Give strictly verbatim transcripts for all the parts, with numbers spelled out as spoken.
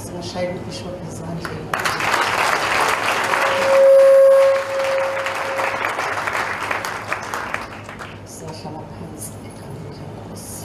Singashayela uBishop izandla. Siyahlala phansi egameni leNkosi.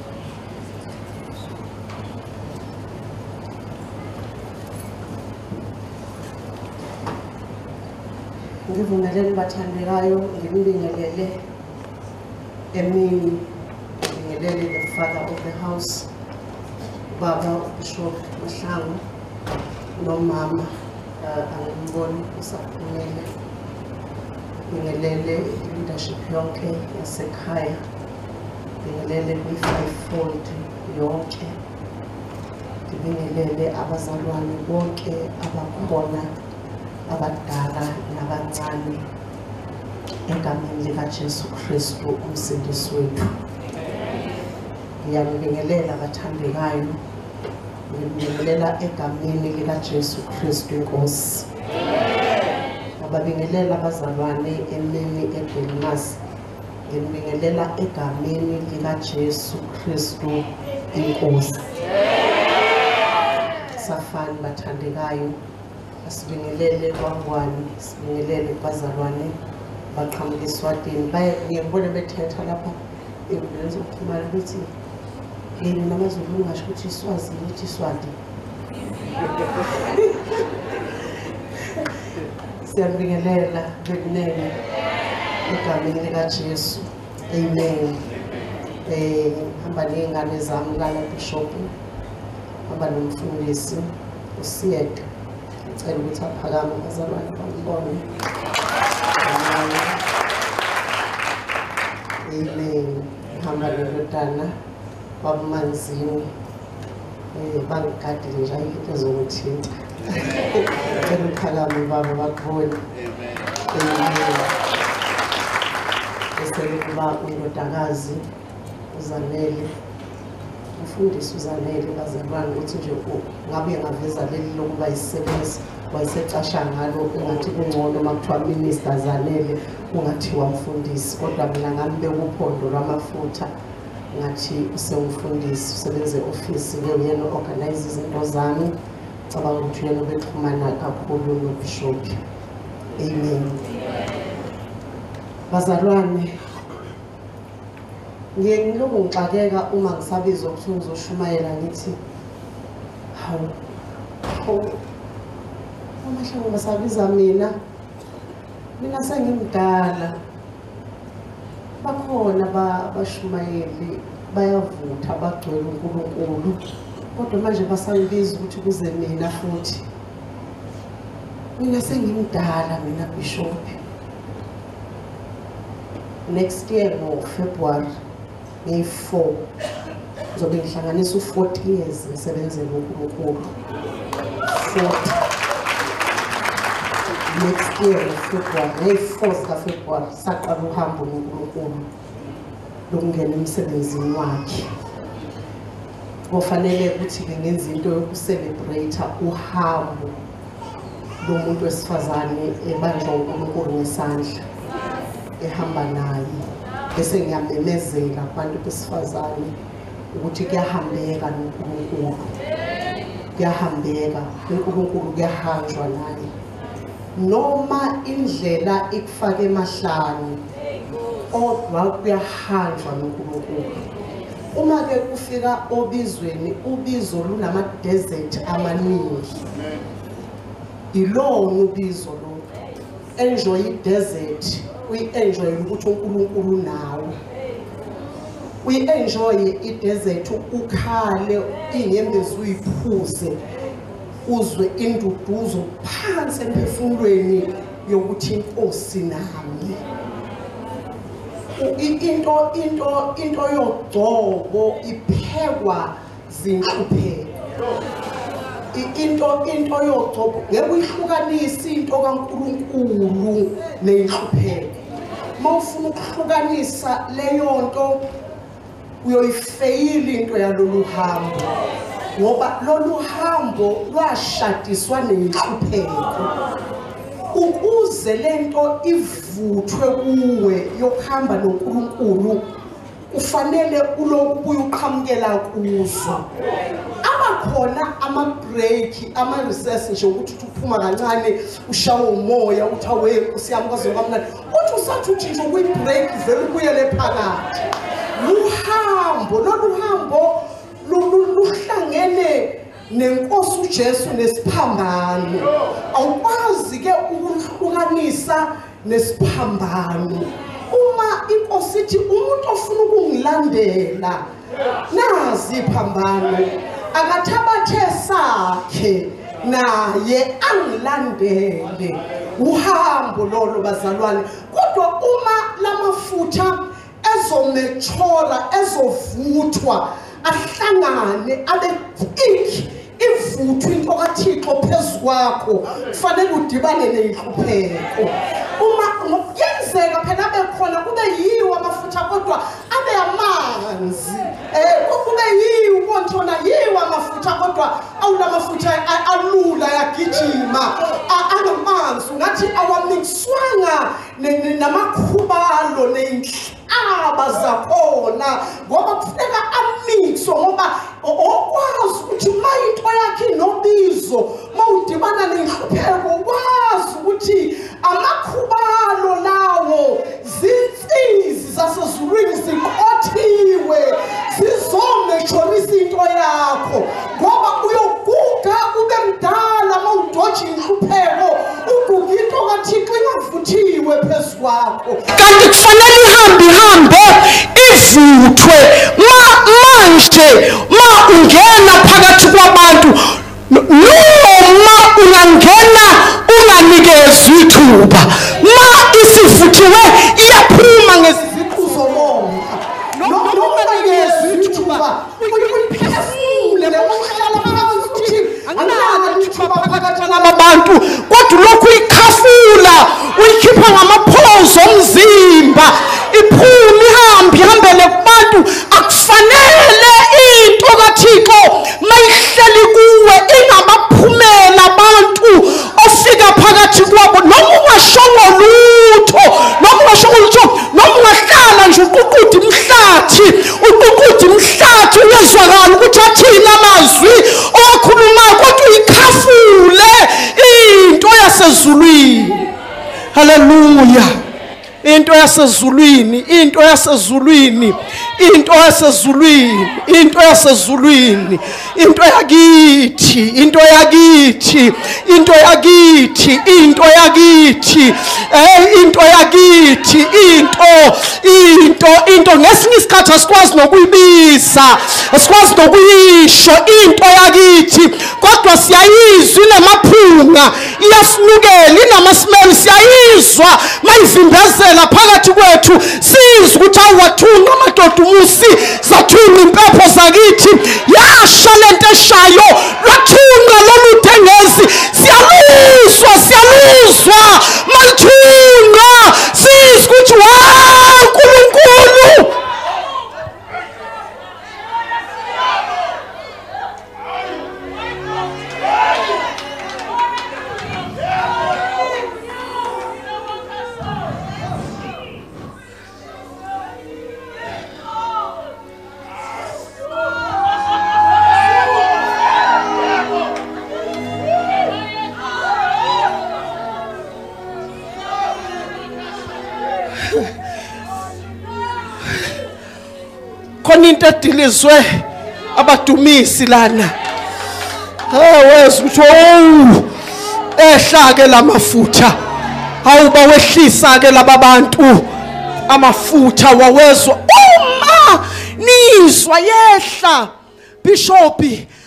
Ngivungeleni bathandekayo, ngibingelele emini, ngibingelele the father of the house, Baba uBishop Mahlangu, nomama angimboni usaphumile. Ngibingelele leadership yonke yasekhaya, ngibingelele kwi-fivefold yonke, ngibingelele abazalwane bonke abakhona, abadala nabancane, egameni likaJesu Kristu umsindisi wethu. Ngiyabingelela abathandekayo, ngibingelela egameni likaJesu Kristu inkosi. Ngabingelela abazalwane emini eDelmas, ngibingelela egameni likaJesu Kristu inkosi. Safani bathandekayo, asibingelele kwangwane, sibingelele bazalwane baqhamuka eSwatini. Ngiyabona bethetha lapha enkundleni zokuxhumana ukuthi yini namaZulu ungasho ukuthi iSwazini uthi iSwati. Siyabingelela bekunene egameni likaJesu. Amen. Eh hamba ney'ngane zami lana Bishop, hamba nomfundisi uSiyeka. Ngicela ukuthi aphakame abazalwane bambone. Amen. Hamba nendodana babumanzini, eh bangigadile nje into ezokuthinta. Ngicela uphakame baba bakubone. Amen. Bese kuba undodakazi uZanele, umfundisi uZanele bazalwane ukuthi nje ngabe ngaveza leli lokuba isebenzi wayesecasha ngalo engathi kungcono makuthiwa minister Zanele kungathiwa umfundisi, kodwa mina ngambe kuphondo lwamafutha ngathi usengumfundisi, usebenze office ke uyena organize izinto zami. Cabanga ukuthi uyena obexhumana kakhulu noBishop. Amen. Bazalwane, ngiye ngilokhu ngixakeka uma ngisabizwa ukuthi ngizoshumayela ngithi hawu hawu uMahlangu basabiza mina mina sengimdala. Bakhona abashumayeli bayavutha bagcwele uNkulunkulu, kodwa manje basangibiza ukuthi kuze mina futhi. Mina sengimdala mina Bishop. Next year no February nge four ngizobe ngihlanganisa u-forty years ngisebenzela uNkulunkulu. forty next year no February nge four ka February saqala uhambo noNkulunkulu lokungena emsebenzini wakhe. Kufanele ukuthi ngenze into yokucelebrate uhambo lomuntu wesifazane ebanjwa uNkulunkulu ngesandla, ehamba naye, bese ngiyamemezela kubantu besifazane ukuthi kuyahambeka noNkulunkulu, kuyahambeka uNkulunkulu, kuyahanjwa naye noma indlela ikufaka emahlani, kodwa kuyahanjwa noNkulunkulu. Uma ke kufika obizweni, ubizo lunama desert amaningi, ilona ubizo lo. Enjoy i-desert, uyi-enjoy ukuthi uNkulunkulu nawe. Uyi-enjoy i-desert, ukhale inyembezi uyiphuze, uzwe induduzo phansi emphefumulweni yokuthi inkosi nami. Into into into yogcobo iphekwa zinhlupheko. Into into yogcobo ngeke uyihlukanise into kaNkulunkulu nenhlupheko. Mawufuna ukuhlukanisa leyo nto uyoyifeyila into yalolu hambo, ngoba lolu hambo lwashadiswa nenhlupheko. Ukuze lento ivuthwe kuwe yokuhamba noNkulunkulu, ufanele ulokubuya uqhamukela kuzo. abakhona ama-break ama-recess nje ukuthi uphuma kancane ushawe umoya uthi awe Nkosi yami kazokwamnandi uthi usathi uthi nje kuyi-break vele ubuyele phakathi luhambo lolu hambo luhlangene nenkosi uJesu nesiphambano awukwazi ke ukuhlukanisa nesiphambano uma inkosi ithi umuntu ofuna ukungilandela nazi iphambano akathabathe sakhe naye angilandele uhambo lolo bazalwane kodwa uma lamafutha ezomechora ezovuthwa ahlangane abe thick ivuthwa into kaThixo phezulu kwakho kufanele udibane nenhlupheko uma ngokuyenzeka phela bekhona kube yiwo amafutha kodwa abe amanzi eh kube yiwo kontona yiwo amafutha kodwa awunamafutha alula yagijima angamanzi ngathi awamixwanga namakhubalo nenhlaba zakhona ngoba kufuneka amixwe ngoba okwazi ukuthi mayinto yakhe nobizo mawudibana nenhlupheko ukwazi ukuthi amakhubalo lawo zinsizi zasezulwini ziqothiwe zizomeshonisa into yakho ngoba uyoguga ube mdala mawudoje inhlupheko uguga into kaThixo ingavuthiwe phezulu kwakho kanti kufanele ihambe ihambe ivuthwe manje ma ungena phakathi kwabantu noma ungangena unganikezwe ithuba ma isivuthiwe iyaphuma ngeziqhu zomoya noma unganikezwe ithuba uyiphefumule ngokuhlala phansi uthi anginalo ithuba phakathi nabantu kodwa lokhu ikhafula uyikhipha ngamaphozo omzimba iphume ihambe ihambele kubantu akufanele into kaThixo mayihleli kuwe ingamaphumela abantu ofika phakathi kwabo noma ungashongo lutho noma ungashongo lutho noma ungahlala nje uququde imhlathi uququde imhlathi uyezwakala ukuthi athina amazwi owakhuluma kodwa uyikhafule into yasezulwini haleluya into yasezulwini into yasezulwini into yasezulwini into yasezulwini into yakithi into yakithi into yakithi into yakithi eh into yakithi into into into ngesinye isikhathi asikwazi nokuyibiza asikwazi nokuyisho into yakithi kodwa siyayizwa inamaphunga iyasinukela inamasimelo siyayizwa mayivimbezela phakathi kwethu sizwe ukuthi awathunga amadoda umusi zathunga impepho zakithi yasha lento eshayo lathunga lolu thengezi siyaluzwa siyaluzwa malithunga sizwe ukuthi wa uNkulunkulu khona into edilizwe abadumisi lana awezi ukuthi oh ehla ke lamafutha awuba wehlisa ke labantu amafutha wawezwa uma nizwa yehla bishop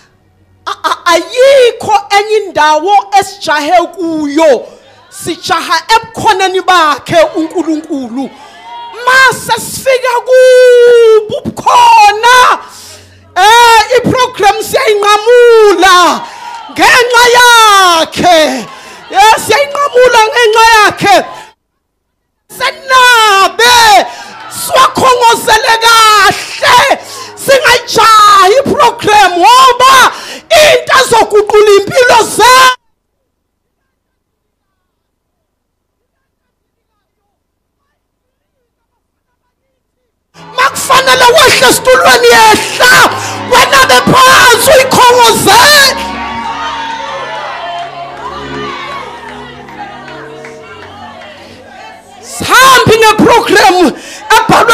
ayikho enye indawo esijahe kuyo sijaha ebukhoneni bakhe uNkulunkulu mase sifika kubu bukhona eh iprogram siyayinqamula ngenxa yakhe yes siyayinqamula ngenxa yakhe senabe siwakhongozele kahle singayijahi iprogram ngoba into ezoguqula impilo zethu makufanele wehle esitulweni yehla wena bephansi uyikhongoze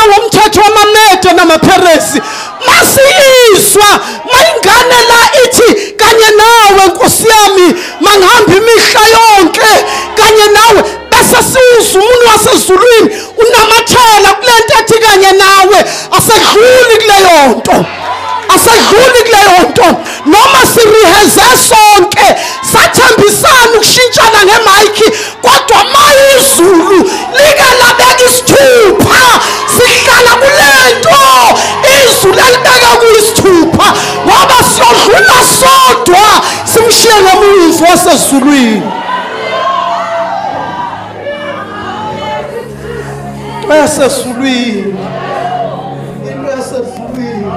womthetho wamaMede namaPheresi masiyiswa mayingane la ithi kanye nawe Nkosi yami mangihamba imihla yonke kanye nawe bese siwuzwa umuntu wasezulwini unamathela kulento ethi kanye nawe asedluli kuleyo nto asedluli kuleyo nto noma siriheze sonke sathembisana ukushintshana ngemike kodwa mayizulu like labeka isithupha sihlala kulento izulu elibeka kuyisithupha ngoba siyodlula sodwa simshiye ngomufi wasezulwini yasezulwini into yasezulwini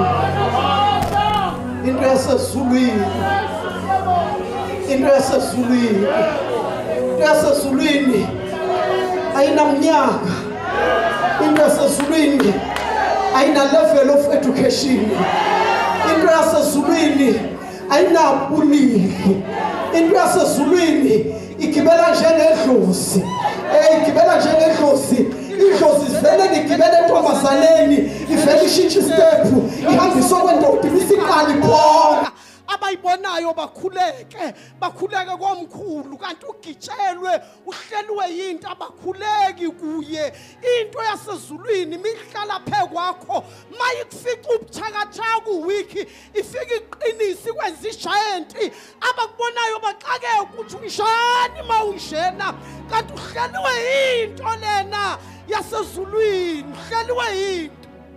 into yasezulwini into yasezulwini into yasezulwini ayinamnyaka into yasezulwini ayina level of education into yasezulwini ayinabulili into yasezulwini igibela njengedlozi eh igibela njengedlozi idlozi sivele ligibele entombazaneni ivele ishintshe istep ihambisa okwendoda ibisiqali phona abayibonayo bakhuleke bakhuleke komkhulu kanti ugitshelwe uhlelwe yinto abakhuleki kuye into yasezulwini mihlala phe kwakho mayikufica ubuthakathaka uwiki ifika iqinisi kwenza igiant abakubonayo baxake ukuthi ungishani mawungishena kanti uhlelwe yinto lena yasezulwini uhlelwe yinto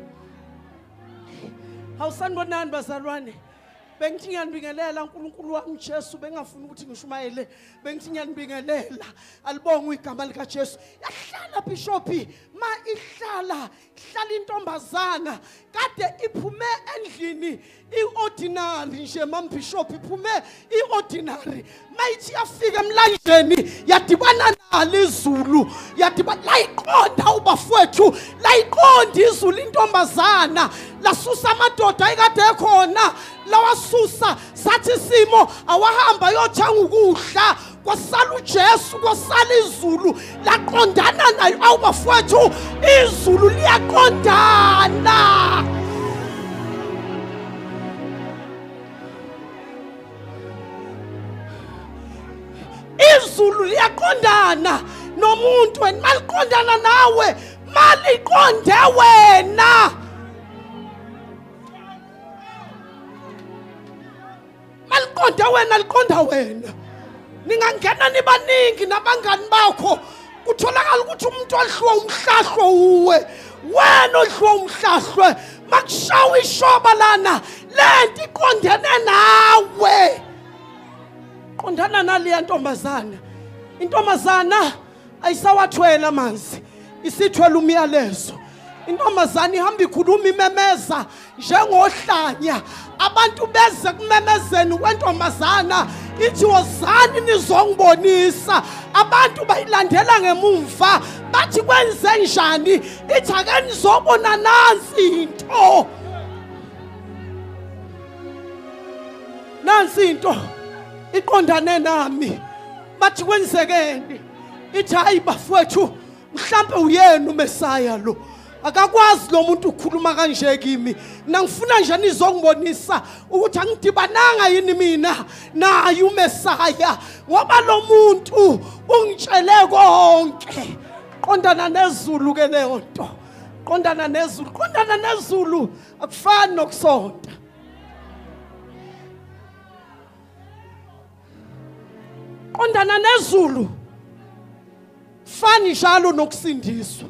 awusanibonani bazalwane bengithi ngiyanibingelela uNkulunkulu wami Jesu bengafuni ukuthi ngishumayele bengithi ngiyanibingelela alibonga igama lika Jesu yahlala bishopi ma ihlala ihlala intombazana kade iphume endlini iordinary nje mam bishop iphume iordinary mayithi yafika emlanjeni yadibana nalo izulu yadibana layiqonda ubafowethu layiqonda izulu intombazana lasusa amadoda ayikade ekhona lawasusa sathi simo awahamba yothanga ukudla kwasala uJesu kwasala izulu laqondana nayo awubafowethu izulu liyaqondana izulu liyaqondana nomuntu wena maliqondana nawe maliqonde wena maliqonde wena liqonda wena ningangena nibaningi nabangani bakho kutholakala ukuthi umuntu odliwa umhlahlo uwe wena odliwa umhlahlwe makushawa ishoba lana lento iqondene nawe qondana nale ntombazana intombazana ayisawathwela amanzi isithwele umyalezo intombazana ihamba ikhuluma imemeza njengohlanya abantu beze kumemezeni kwentombazana ithi wozani nizongibonisa abantu bayilandela ngemumva bathi kwenze njani ithi ake nizobona nansi into nansi into iqondane nami bathi kwenzekeni ithi hayi bafowethu mhlambe uyena uMesaya lo akakwazi lo muntu ukukhuluma kanje kimi nangifuna nje nizongibonisa ukuthi angidibananga yini mina naye uMesaya ngoba lo muntu ungitshele konke qondana nezulu ke leyo nto qondana nezulu qondana nezulu akufani nokusonta qondana nezulu fani njalo nokusindiswa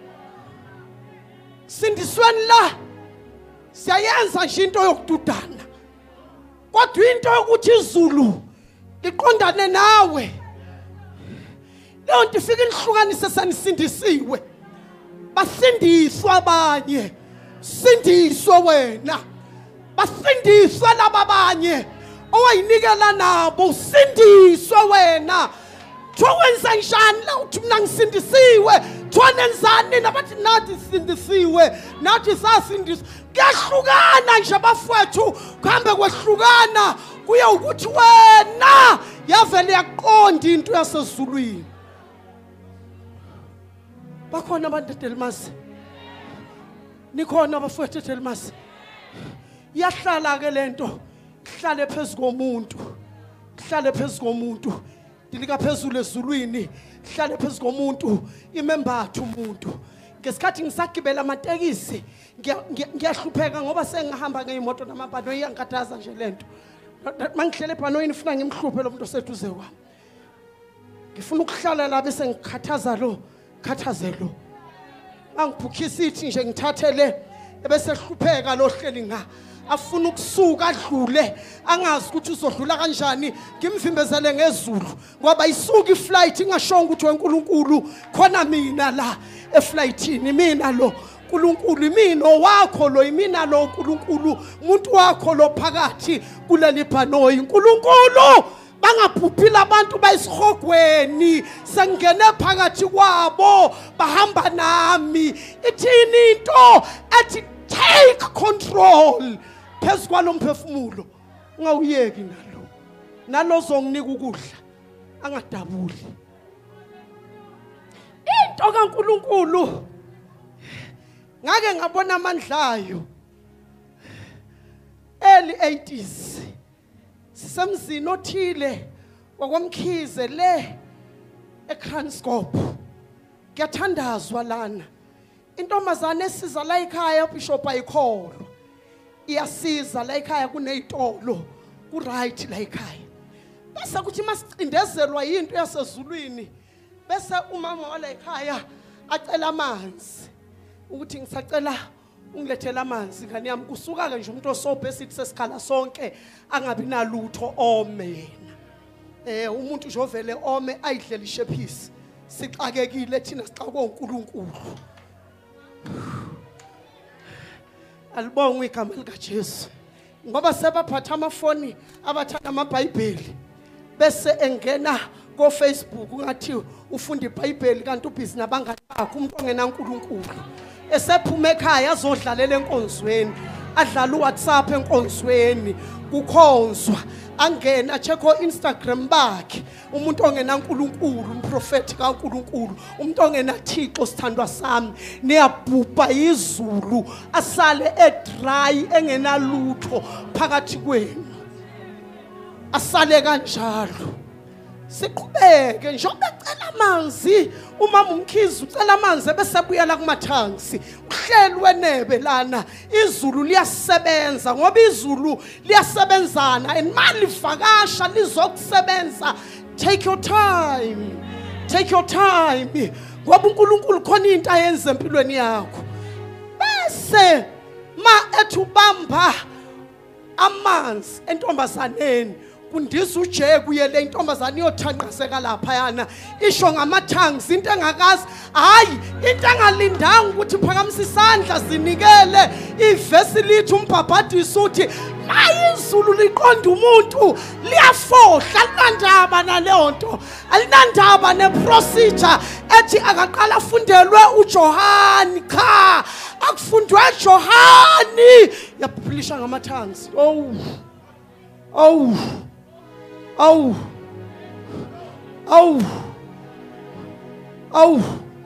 sindisweni la siyayenza nje into yokududana kodwa into yokuthi izulu liqondane nawe leyo nto ifika inhlukanise sanisindisiwe basindiswa abanye sindiswa wena basindiswa laba abanye owayinikela nabo usindiswa wena Twenza njani la uthi mina ngisindisiwe thona enzani nabathi nathi sindisiwe nathi sasindiswa kuyahlukana nje abafowethu kuhambe kwehlukana kuye ukuthi wena yavele yaqonda into yasezulwini bakhona abantu edelmasi nikhona abafowethu eThelimasi yahlala ke lento hlale phezulu komuntu hlale phezulu komuntu dilika phezulu ezulwini hlale phezulu komuntu imembathu umuntu ngesikhathi ngisagibela amatekisi ngiyahlupheka ngoba sengihamba ngeimoto namabhano iyankathaza nje lento mangihlele ebhanoyini ufuna ngimhluphe lo muntu oseduze kwami ngifuna ukuhlala la bese ngikhathaza lo khathazelo angibhukhisa ithi nje ngithathele ebese hlupheka lo hleli nga afuna ukusuka adlule angazi ukuthi uzodlula kanjani ngimvimbezele ngezulu ngoba isuka iflight ingashonga ukuthi weNkulunkulu khona mina la eflightini mina lo uNkulunkulu imino wakho lo imina lo uNkulunkulu umuntu wakho lo phakathi kuleli bhanoyi uNkulunkulu bangabhubhila abantu bayisihogweni sengene phakathi kwabo bahamba nami ithini into ethi take control phezu kwalo mphefumulo ungawuyeki nalo nalo zonginika ukudla angadabuli into kaNkulunkulu ngake ngabona amandlayo early eighties sisemzini othile kwakwamkhize le eKranskop kuyathandazwa lana intombazane esiza la ekhaya bishop ayikholwa iyasiza la ekhaya kunezitolo ku right la ekhaya bese kuthi masicindezelwa into yasezulwini bese umama wala ekhaya acela amanzi ukuthi ngisacela ungilethela amanzi ngani yami kusuka ke nje umuntu osobhe sithi sesikhala sonke angabi nalutho ome yena eh umuntu nje ovele ome ayidlela ishephisi sixakekile thina sixakwe uNkulunkulu alibonga igama lika Jesu ngoba sebaphatha amafoni abathanda amaBhayibheli bese engena ko Facebook ungathi ufunda iBhayibheli kanti ubhizi nabangani bakho umuntu ongena uNkulunkulu esephuma ekhaya azodlalela enkonzweni adlala uWhatsApp enkonzweni kukhonzwa angena checko Instagram bakhe umuntu ongena uNkulunkulu umprofeti kaNkulunkulu umuntu ongena Thixo sithandwa sami niyabhubha izulu asale edry engenalutho phakathi kwenu asale kanjalo siqhubeke njengoba ecela amanzi umama uMkhize ucela amanzi bese buyela kumathansi uhlelwe nebe lana izulu liyasebenza ngoba izulu liyasebenzana imali vakasha lizokusebenza take your time take your time ngoba uNkulunkulu khona into ayenza empilweni yakho bese ma ethubamba amanzi entombazaneni kundisa uje kuyele intombazane iyothanqaseka lapha yana isho ngamathangis into engakazi hayi into engalindanga ukuthi phakamisa isandla zinikele ivesi lithi umbhabhadisi uthi mayizulu liqonda umuntu liyafohla alinandaba naleyo nto alinandaba neprocedure ethi akaqala afundelwe uJohani cha akufundwe Johani yaphilisha ngamathangis oh oh Oh, oh, oh,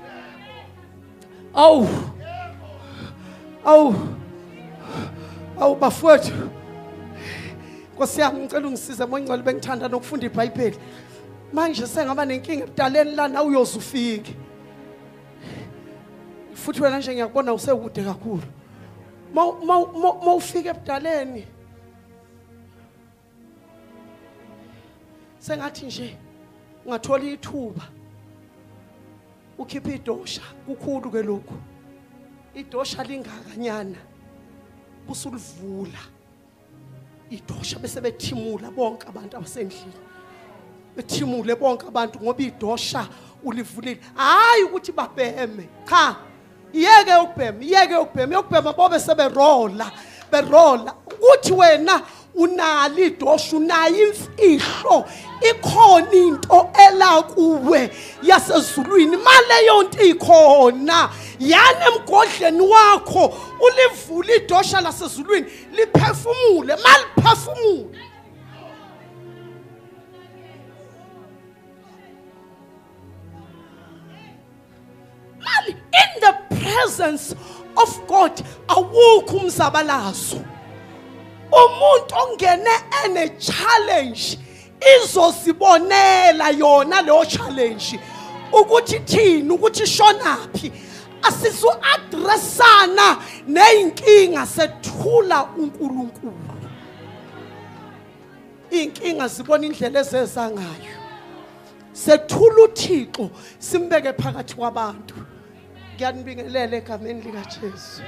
oh, oh, oh, bafowethu Nkosi yami ngicela ungisize moyingcwele bengithanda nokufunda iBhayibheli manje sengaba nenkinga ebudaleni la na uyoze ufike futhi wena nje ngiyakubona usekude kakhulu ma ufike ebudaleni sengathi nje ungathola ithuba ukhipha idosha kukhulu ke lokho idosha lingakanyana kusulivula idosha bese bethimula bonke abantu abasendlini bethimule bonke abantu ngoba idosha ulivulile hayi ukuthi babheme cha iyeke ukubhema iyeke ukubhema ukubhema bobe seberola berola ukuthi wena unali idosha unayo imfihlo ikhona into ela kuwe yasezulwini maleyo nto ikhona yana emgodleni wakho ulivula idosha lasezulwini liphefumule maliphefumule mali in the presence of God awukho umzabalazo. Umuntu ongene ene challenge izosibonela yona leyo challenge ukuthi thini ukuthi shonaphi asizu addressana neyinkinga sethula uNkulunkulu. Inkinga sibona indlela ezeza ngayo. Sethula uThixo simbeke phakathi kwabantu. Ngiyanibingelela egameni lika Jesu.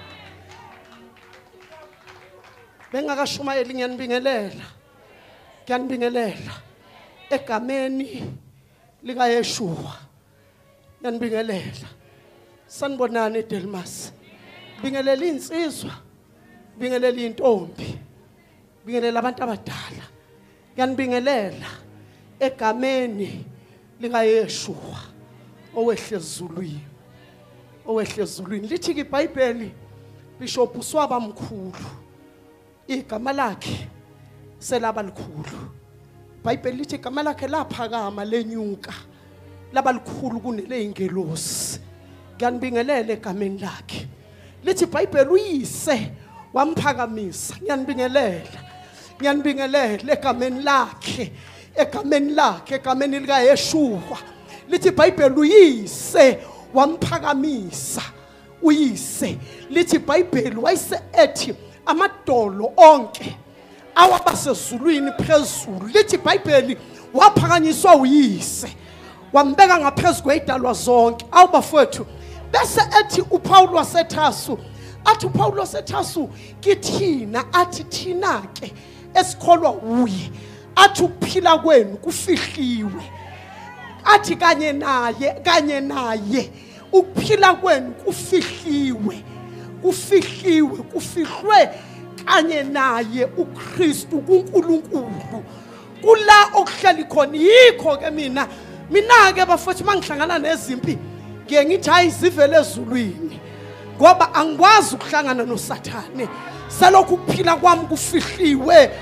Bengakashumayeli ngiyanibingelela. Ngiyanibingelela egameni lika Yeshua. Ngiyanibingelela. Sanibonani Delmas. Bingelela insizwa. Bingelela intombi. Bingelela abantu abadala. Ngiyanibingelela egameni lika Yeshua owehle ezulwini. Owehle ezulwini. Lithi iBhayibheli Bishop uSwaba mkhulu. Igama lakhe selaba likhulu. iBhayibheli lithi igama lakhe laphakama lenyuka laba likhulu kuneleingelosi. Ngiyanibingelela egameni lakhe. Lithi iBhayibheli uyise wamphakamisa. Ngiyanibingelela. Ngiyanibingelela egameni lakhe. Egameni lakhe egameni lika Yeshua. Lithi iBhayibheli uyise wamphakamisa. Uyise. Lithi iBhayibheli wayise ethi amadolo onke awabasezulwini phezulu. Lithi iBhayibheli waphakanyiswa uyise wambeka ngaphezulu kwezidalwa zonke. Awubafowethu bese ethi uPaul waseThasu athi uPaul waseThasu kithina athi thina ke esikholwa uye athi ukuphila kwenu kufihliwe. Athi kanye naye kanye naye ukuphila kwenu kufihliwe. Kufihliwe kufihlwe kanye naye uKristu kuNkulunkulu. Kula okuhleli khona yikho ke mina mina ke bafowethu mangihlangana nezimpi ngiye ngithi hayi zivele ezulwini ngoba angikwazi ukuhlangana noSathane selokhu ukuphila kwami kufihliwe.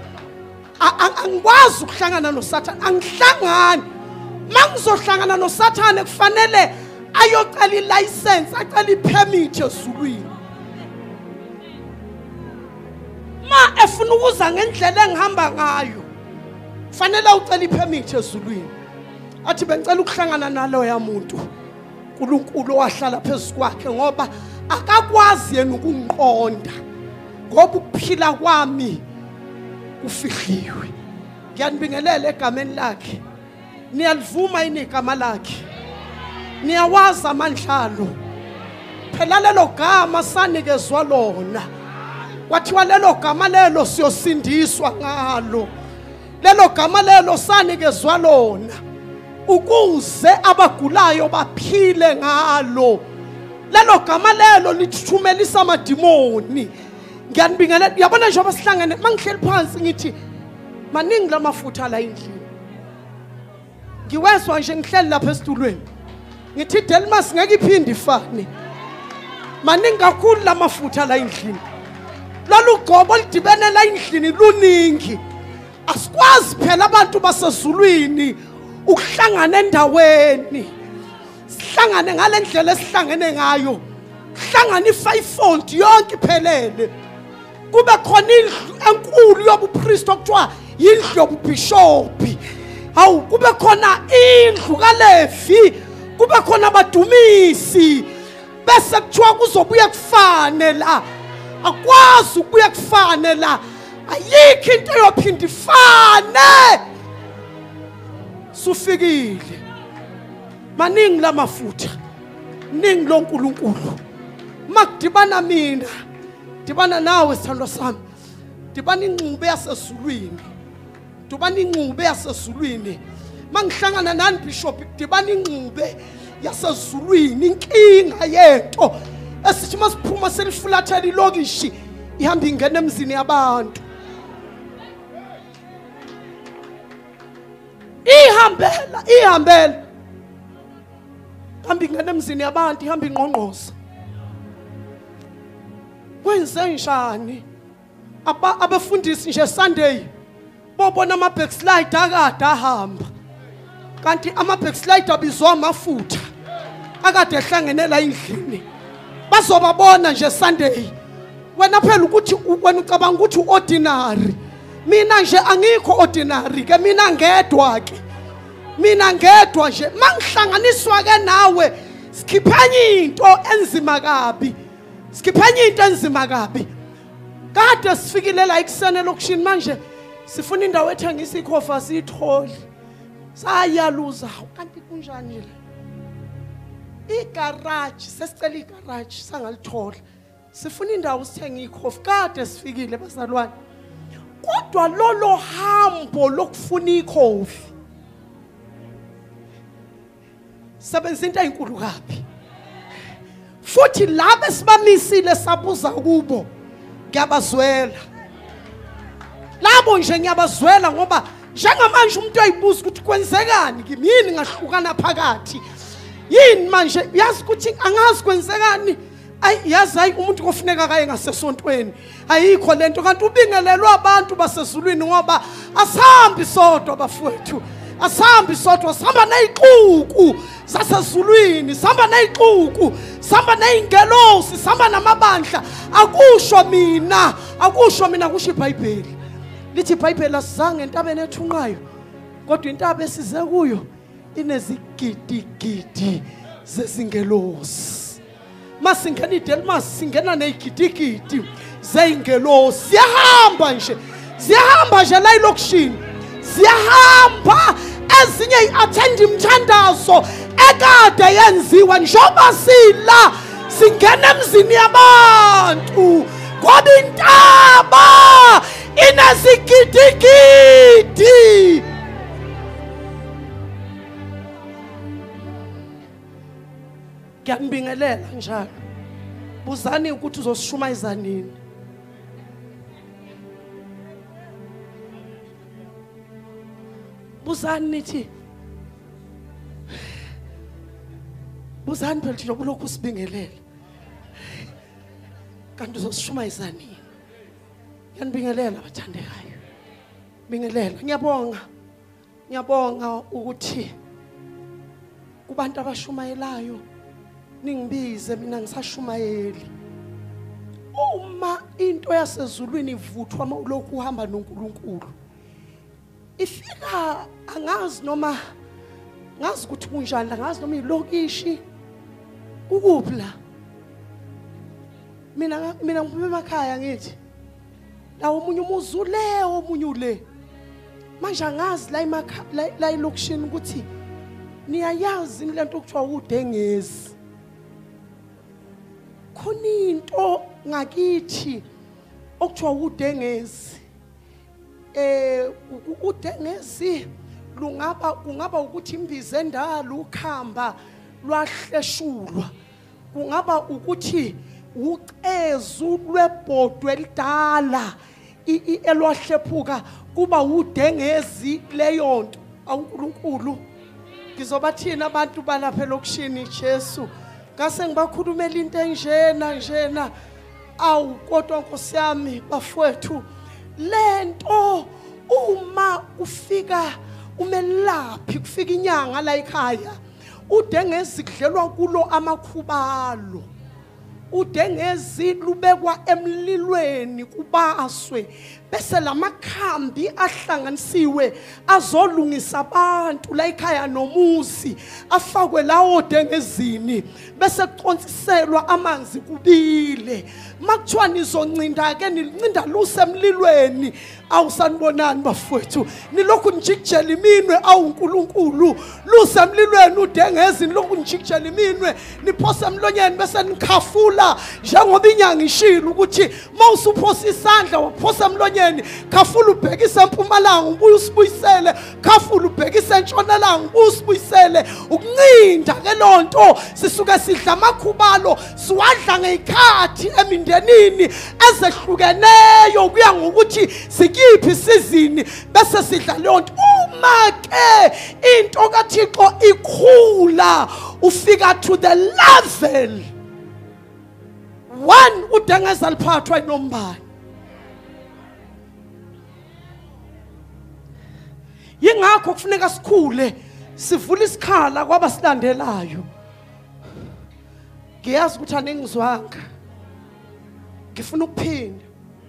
Angikwazi ukuhlangana noSathane angihlangani. Mangizohlangana noSathane kufanele ayocela ilicense acela ipermit ezulwini. Ma efuna ukuza ngendlela engihamba ngayo kufanele ucela ipermit ezulwini. Athi bengicela ukuhlangana nalo yamuntu uNkulunkulu wahlala phezulu kwakhe ngoba akakwazi yena ukungiqonda ngoba ukuphila kwami kufihliwe. Ngiyanibingelela egameni lakhe. Niyalivuma yini igama lakhe? Niyawazi amandlalo. Phela lelo gama sanikezwa lona. Kwathiwa lelo gama lelo siyosindiswa ngalo. Lelo gama lelo sanikezwa lona ukuze abagulayo baphile ngalo. Lelo gama lelo lithumelisa amadimoni. Ngiyanibingelela. Yabona njengoba sihlangene mangihleli phansi ngithi maningi lamafutha la endlini. Ngiwezwa nje ngihleli lapha esitulweni. Ngithi Delmas ngeke iphinde ifane. Maningi kakhulu lamafutha la endlini. Lolu gqobo lidibene la endlini luningi. Asikwazi phela abantu basezulwini ukuhlangana endaweni. Sihlangane ngalendlela esihlangene ngayo. Hlangana i-fivefold yonke iphelele. Kube khona indlu enkulu yobupriest okuthiwa indlu yobubishopi. Hawu kube khona indlu kaLevi. Kube khona abadumisi. Bese kuthiwa kuzobuya kufane la. Akwazi ukubuya kufane la. Ayikho into yophinda ifane. Sufikile. Maningi lamafutha. Ningi loNkulunkulu. Makudibana mina. Dibana nawe sithandwa sami. Dibana ingcube yasezulwini. Dibana ingcube yasezulwini. Mangihlangana nani bishop dibana ingcube yasezulwini inkinga yento esithi masiphuma selifulathela ilokishi ihamba ingena emzini yabantu. Ihambela ihambela hamba ingena emzini yabantu ihamba ingqongqoza. Kwenze njani aba abafundisi nje Sunday bobona ama backslide akade ahamba kanti ama backslide abizwa amafutha akade ehlangenela endlini bazobabona nje Sunday wena phela ukuthi wena ucabanga ukuthi ordinary mina nje angikho ordinary ke mina ngedwa ke mina ngedwa nje mangihlanganiswa ke nawe sikhiphanye into enzima kabi sikhiphanye into enzima kabi kade sifikile la ikusene lokushini manje sifuna indawo ethengisa ikhofa siyitholi sayaluza kanti kunjani le igarage sesicela igarage sangalithola sifuna indawo sithenga ikhofi kade sifikile bazalwane kodwa lolo hambo lokufuna ikhofi sebenza into eyinkulu kabi futhi labe sibamisile sabuza kubo ngiyabazwela labo nje ngiyabazwela ngoba njengamanje umuntu ayibuza ukuthi kwenzekani kimi yini ngahlukana phakathi yini manje yazi ukuthi angazi kwenzekani ay yazi ay umuntu kofuneka kaye ngasesontweni ayikho lento kanti ubingelelwa abantu basezulwini ngoba asihambi sodwa bafowethu asihambi sodwa sihamba neziquku zasezulwini sihamba neziquku sihamba nezingelosi sihamba namabandla akusho mina akusho mina kusho iBhayibheli lithi iBhayibheli asizange entabeni ethunqayo kodwa intaba esize kuyo inezigidigidi zezingelosi masingena iDelmas singena nezigidigidi zezingelosi siyahamba nje siyahamba nje la ilokushini siyahamba ezinye iattend imthandazo ekade yenziwa njoba sila singena emzini yabantu ngoba intaba inezigidigidi ngiyambingelela njalo buzani ukuthi uzosishumayeza nini buzani nithi buzani phela njengoba lokhu usibingelela kanti uzosishumayeza nini ngiyanibingelela bathandekayo bingelela ngiyabonga ngiyabonga ukuthi kubantu abashumayelayo ningibize mina ngisashumayeli uma into yasezulwini ivuthwa mawulokhu uhamba noNkulunkulu ifika angazi noma ngazi ukuthi kunjani angazi noma ilokishi ukuphi la mina mina ngiphuma emakhaya ngithi la umunye umuzi ule omunye ule manje angazi la emakhaya la ilokishini ukuthi niyayazi lento okuthiwa udengezi khona into ngakithi okuthiwa udengezi eh udengezi lungaba kungaba ukuthi imbiza endala ukhamba lwahleshulwa kungaba ukuthi ucezu lwebhodwe elidala elwahlephuka kuba udengezi leyo nto awuNkulunkulu ngizobathina abantu balapha elokushini Jesu ngase ngibakhulumela into enjena njena awu kodwa Nkosi yami bafowethu lento uma ufika umelaphi kufika inyanga la ekhaya udengezi kudlelwa kulo amakhubalo udengezi lubekwa emlilweni kubaswe bese lamakhambi ahlanganisiwe azolungisa abantu la ekhaya nomuzi afakwe lawo dengezini bese kuconsiselwa amanzi kubile makuthiwa nizoncinda ke nilincinda luse emlilweni awusanibonani bafowethu nilokhu njikijela iminwe awuNkulunkulu luse emlilweni udengezi nilokhu njikijela iminwe niphose emlonyeni bese nikhafula njengoba inyanga ishilo ukuthi mawusuphosa isandla waphosa emlonyeni khafula ubhekisa empumalanga ubuye usibuyisele khafula ubhekisa entshonalanga ubuye usibuyisele ukuncinda ke lonto sisuke sidla amakhubalo siwadla ngezikhathi emindenini ezehlukeneyo kuya ngokuthi sikiphi isizini bese sidla lonto uma ke into kaThixo ikhula ufika to the level one udengeza liphathwa inombani yingakho kufuneka sikhule sivula isikhala kwaba silandelayo ngiyazi ukuthi aningizwanga ngifuna ukuphinda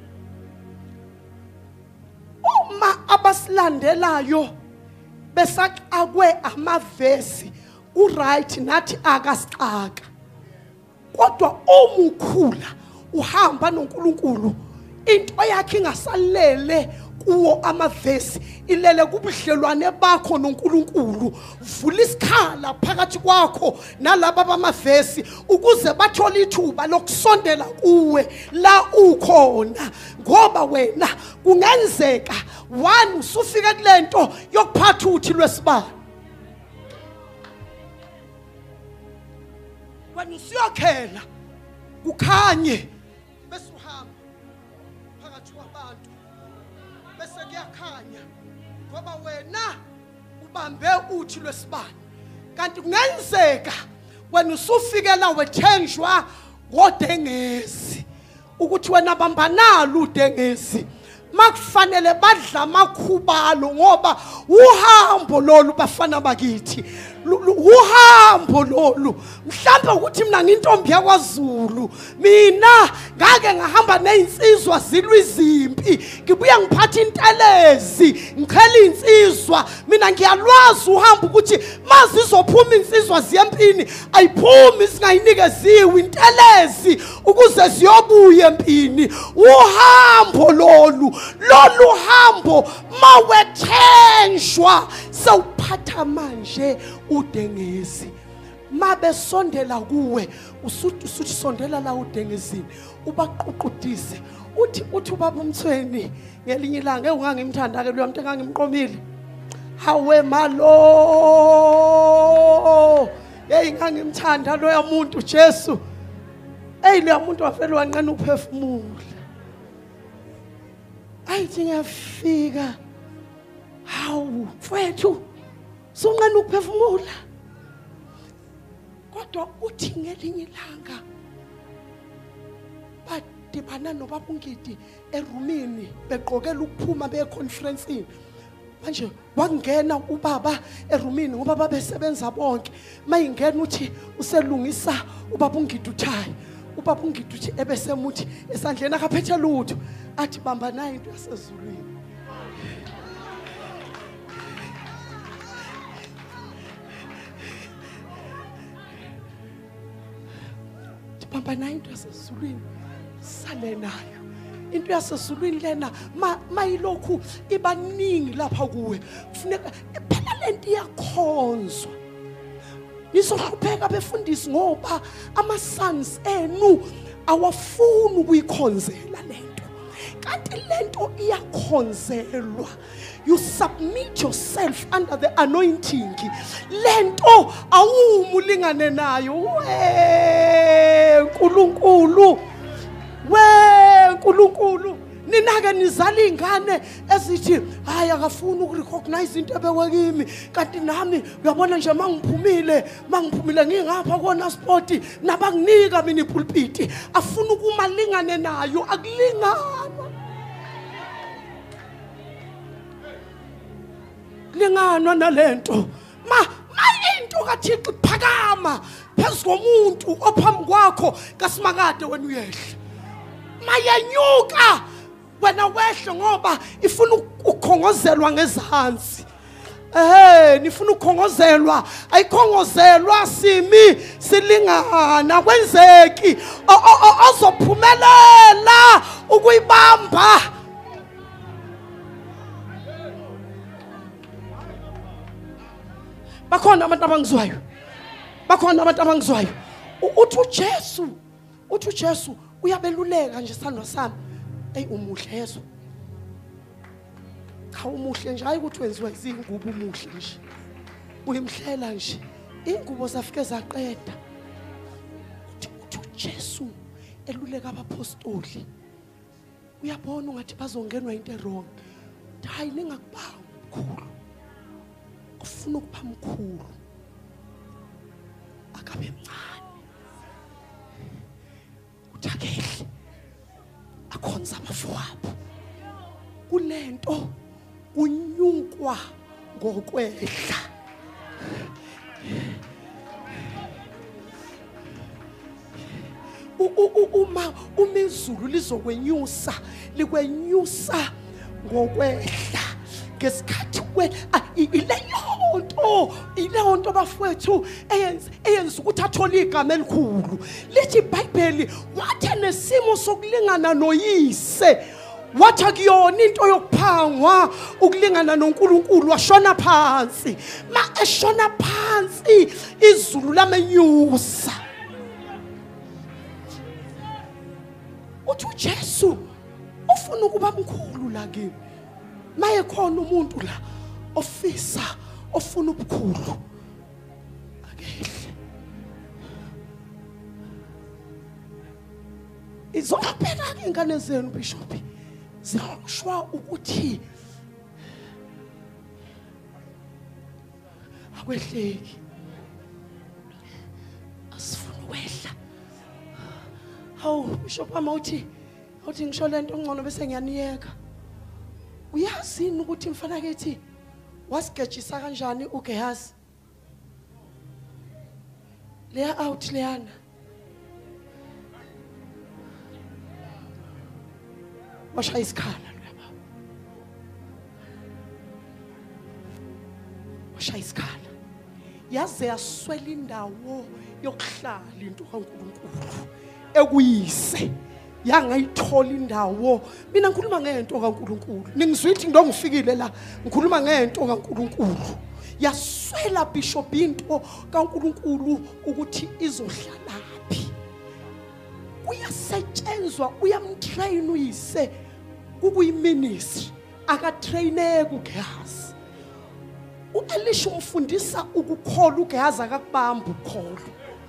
uma abasilandelayo besaqakwe amavesi uright nathi akasixaka kodwa umukhula uhamba noNkulunkulu into yakhe ingasalele kuwo amavesi ilele kubudlelwane bakho noNkulunkulu vula isikhala phakathi kwakho nalabo bamavesi ukuze bathole ithuba lokusondela kuwe la ukhona ngoba wena kungenzeka one usufika kulento yokuphatha uthi lwesibani wena usiyokhela kukhanye bese uhamba phakathi kwabantu bese kuyakhanya ngoba wena ubambe uthi lwesibani kanti kungenzeka wena usufikela wethenjwa ngodengezi ukuthi wena bambanalo udengezi makufanele badla amakhubalo ngoba uhambo lolu bafana bakithi uhambo lolu mhlawumbe ukuthi mina ngintombi yakwaZulu mina ngake ngahamba nezinsizwa zilwa izimpi ngibuya ngiphatha intelezi ngikhela insizwa mina ngiyalwazi uhambo ukuthi mazizophuma insizwa ziyempini ayiphumi singayinikeziwe intelezi ukuze ziyobuya empini uhambo lolu lolu hambo mawethenjwa sawuphatha manje udengezi mabe sondela kuwe usuthi usuthi sondela la udengezini ubaqhuqudise uthi uthi ubaba uMthweni ngelinye ilanga ungangimthanda ke lo muntu engangimqomile hawe malo hey ngangimthanda lo yamuntu Jesu hey lo yamuntu wafela wanqena uphefumula ayithi ngiyafika hawu mfowethu sonqena ukuphefumula kodwa uthi ngelinye ilanga badibana nobaba uNgidi erumini beqokela ukuphuma beconferenceini manje wangena ubaba erumini ngoba babesebenza bonke mayingena uthi uselungisa ubaba uNgidi uthayi ubaba uNgidi uthi ebesemuthi esandleni akaphethe lutho athi bamba nayo into yasezulwini bamba nayo into yasezulwini sale nayo into yasezulwini lena mayilokhu ibaningi lapha kuwe kufuneka phela lento iyakhonzwa nizohlupheka befundisi ngoba ama sons enu awafuni ukuyikhonzela lento kanti lento iyakhonzelwa you submit yourself under the anointing lento awumulingane nayo we nkulunkulu we nkulunkulu ninake nizala ingane ezithi hayi akafuni ukurecognize into ebekwe kanti nami uyabona nje mangiphumile mangiphumile ngingapha kona sport nabanginika mina ipulpit afuna ukumalingane nayo akulingana lingana nalento ma into kaThixo phakama phezulu komuntu ophambi kwakho kasimakade wena uyehla mayanyuka wena wehle ngoba ifuna ukukhongozelwa ngezansi eh nifuna ukukhongozelwa ayikhongozelwa simi silingana kwenzeki ozophumelela ukuyibamba bakhona abantu abangizwayo bakhona abantu abangizwayo uthi uJesu uthi uJesu uyabeluleka nje sandwa sami ey umuhle yeso cha umuhle nje hayi ukuthi wenziwa izingubo umuhle nje uyimhlela nje ingubo zafike zaqeda uthi uJesu eluleka abapostoli uyabona ungathi bazongenwa into wrong hayi ningakubanga mkhulu ufuna ukupha mkhulu akabe mncane uthakehle akhonza abafowabo kulento kunyunkwa ngokwehla uma uma izulu lizokwenyusa likwenyusa ngokwehla ngesikhathi we ileyo nto ileyo nto bafowethu eyenza eyenza ukuthi athole igama elikhulu lithi iBhayibheli wathi nesimo sokulingana noyise wathi akuyona into yokuphangwa ukulingana noNkulunkulu washona phansi ma eshona phansi izulu lamenyusa uthi uJesu ufuna ukuba mkhulu la kimi maye khona umuntu la ofisa ofuna ubukhulu akehle izobheka ke ingane zenu bishop zishwa ukuthi akwehleki asifuna ukwehla hawu bishop amawuthi awuthi ngisho lento ngcono bese ngiyaniyeka uyazini ukuthi mfana kethi wasigejisa kanjani uGehazi leya out leyana washaya isikhala lo baba washaya isikhala yaze yaswela indawo yokuhlala into kaNkulunkulu ekuyise yangayithola indawo mina ngikhuluma ngento kaNkulunkulu ningizwithi ngidokufikile la ngikhuluma ngento kaNkulunkulu yaswela bishop into kaNkulunkulu ukuthi izohlalaphi uyasetshenzwa uyamtrain uyise kukuyiministry akatraineke uGehazi uElisha umfundisa ukukhola uGehazi akakubamba ukholo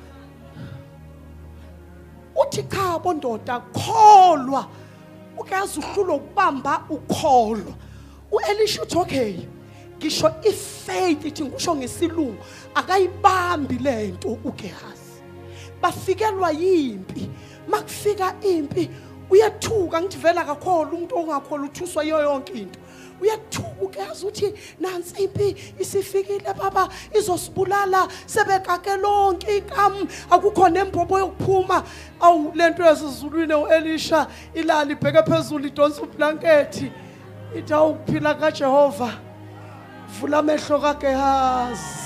uthi khabo ndoda kholwa uGehazi uhlulo ukubamba ukholo uElisha uthi okay ngisho ifaith ithi ngisho ngesilungu akayibambi lento uGehazi bafikelwa yimpi makufika impi uyathuka ngithi vela akakholwa umuntu ongakholwa uthuswa iyo yonke into uyathuka uGehazi uthi nansi impi isifikile baba izosibulala sebekake lonke ikam akukho nembobo yokuphuma awu lento yasizulwini uElisha ilali ibheke phezulu idonsa ublanket ithi awukuphila kaJehova vula amehlo kaGehazi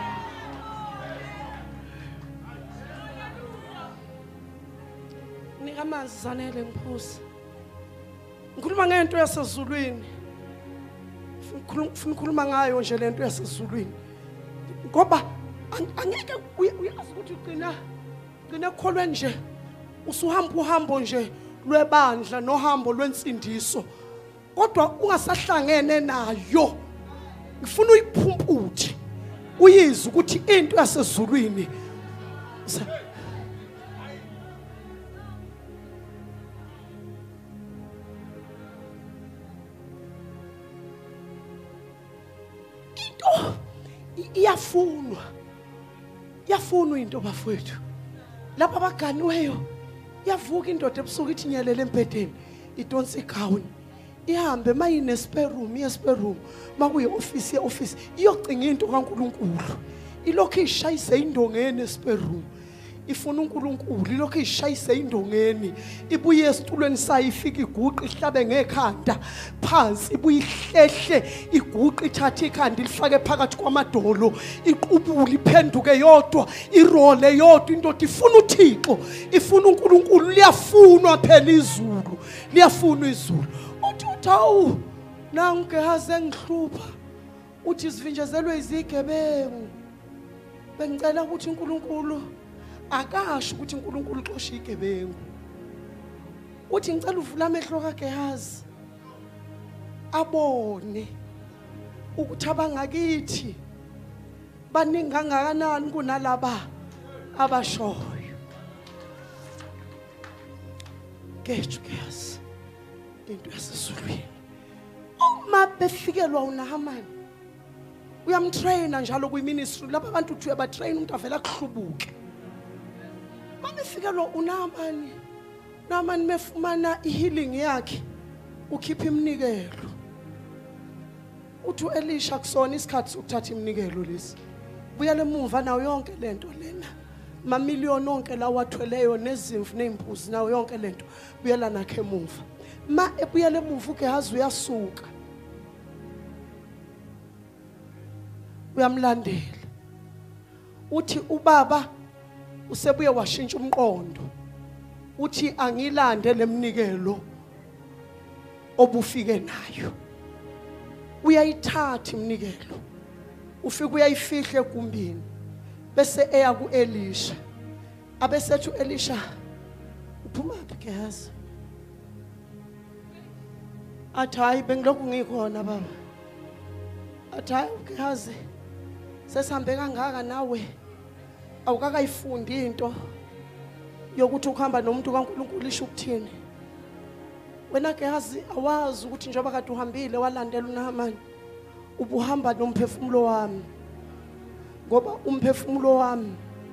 amanzi zanele ngiphuza ngikhuluma ngento yasezulwini ngifuna ukukhuluma ngayo nje lento yasezulwini ngoba angeke uyazi ukuthi ugcina ugcina ekholweni nje usuhamba uhambo nje lwebandla nohambo lwensindiso kodwa ungasahlangene nayo ngifuna uyiphumputhe uyizwe ukuthi into yasezulwini iyafunwa yafunwa into bafowethu lapha abaganiweyo yavuka indoda ebusuku ithi nyelele empedeni idonsa igown ihambe mayine spare room ye spare room makuye office ye office iyocinga into kaNkulunkulu ilokho ishayise indongeni e spare room ifuna uNkulunkulu ilokho ishayise indongeni ibuye esitulweni sayo ifika iguqa ihlabe ngekhanda phansi ibuye ihlehle iguqa ithatha ikhanda ilifake phakathi kwamadolo iqubule iphenduke yodwa irole yodwa indoda ifuna uThixo ifuna uNkulunkulu liyafunwa phela izulu liyafunwa izulu uthi uthawu nangu Gehazi engihlupha uthi sivinjezelwe izigebengu bengicela ukuthi uNkulunkulu akasho ukuthi uNkulunkulu uxosha igebengu uthi ngicela uvula amehlo kaGehazi abone ukuthi abangakithi baningi kangakanani kunalaba abashoyo kechu Gehazi into yasezulwini uma befikelwa uNahamani uyamtraina njalo kuyiministry lapha abantu uthi uyabatrain umuntu avela kuhlubuke mabefikelwa uNahamani Nahamani mefumana ihealing yakhe ukhipha imnikelo uthi uElisha kusona isikhathi ukuthatha imnikelo lesi buyele emuva nayo yonke lento lena mamiliyoni onke la wathweleyo nezimvu nezimbuzi nayo yonke lento buyela nakhe emuva. Ma ebuyela emuva uGehazi uyasuka uyamlandela uthi ubaba usebuye washintsha umqondo uthi angilande lemnikelo obufike nayo uyayithatha imnikelo ufika uyayifihle ekumbini bese eya kuElisha abesethu Elisha uphuma phi Gehazi athi hayi bengilokhu ngikhona baba athi hayi Gehazi sesihambe kangaka nawe awukakayifundi into yokuthi ukuhamba nomuntu kaNkulunkulu isho ukuthini wena Gehazi awazi ukuthi njengoba kade uhambile walandela uNahamani ubuhamba nomphefumulo wami ngoba umphefumulo wami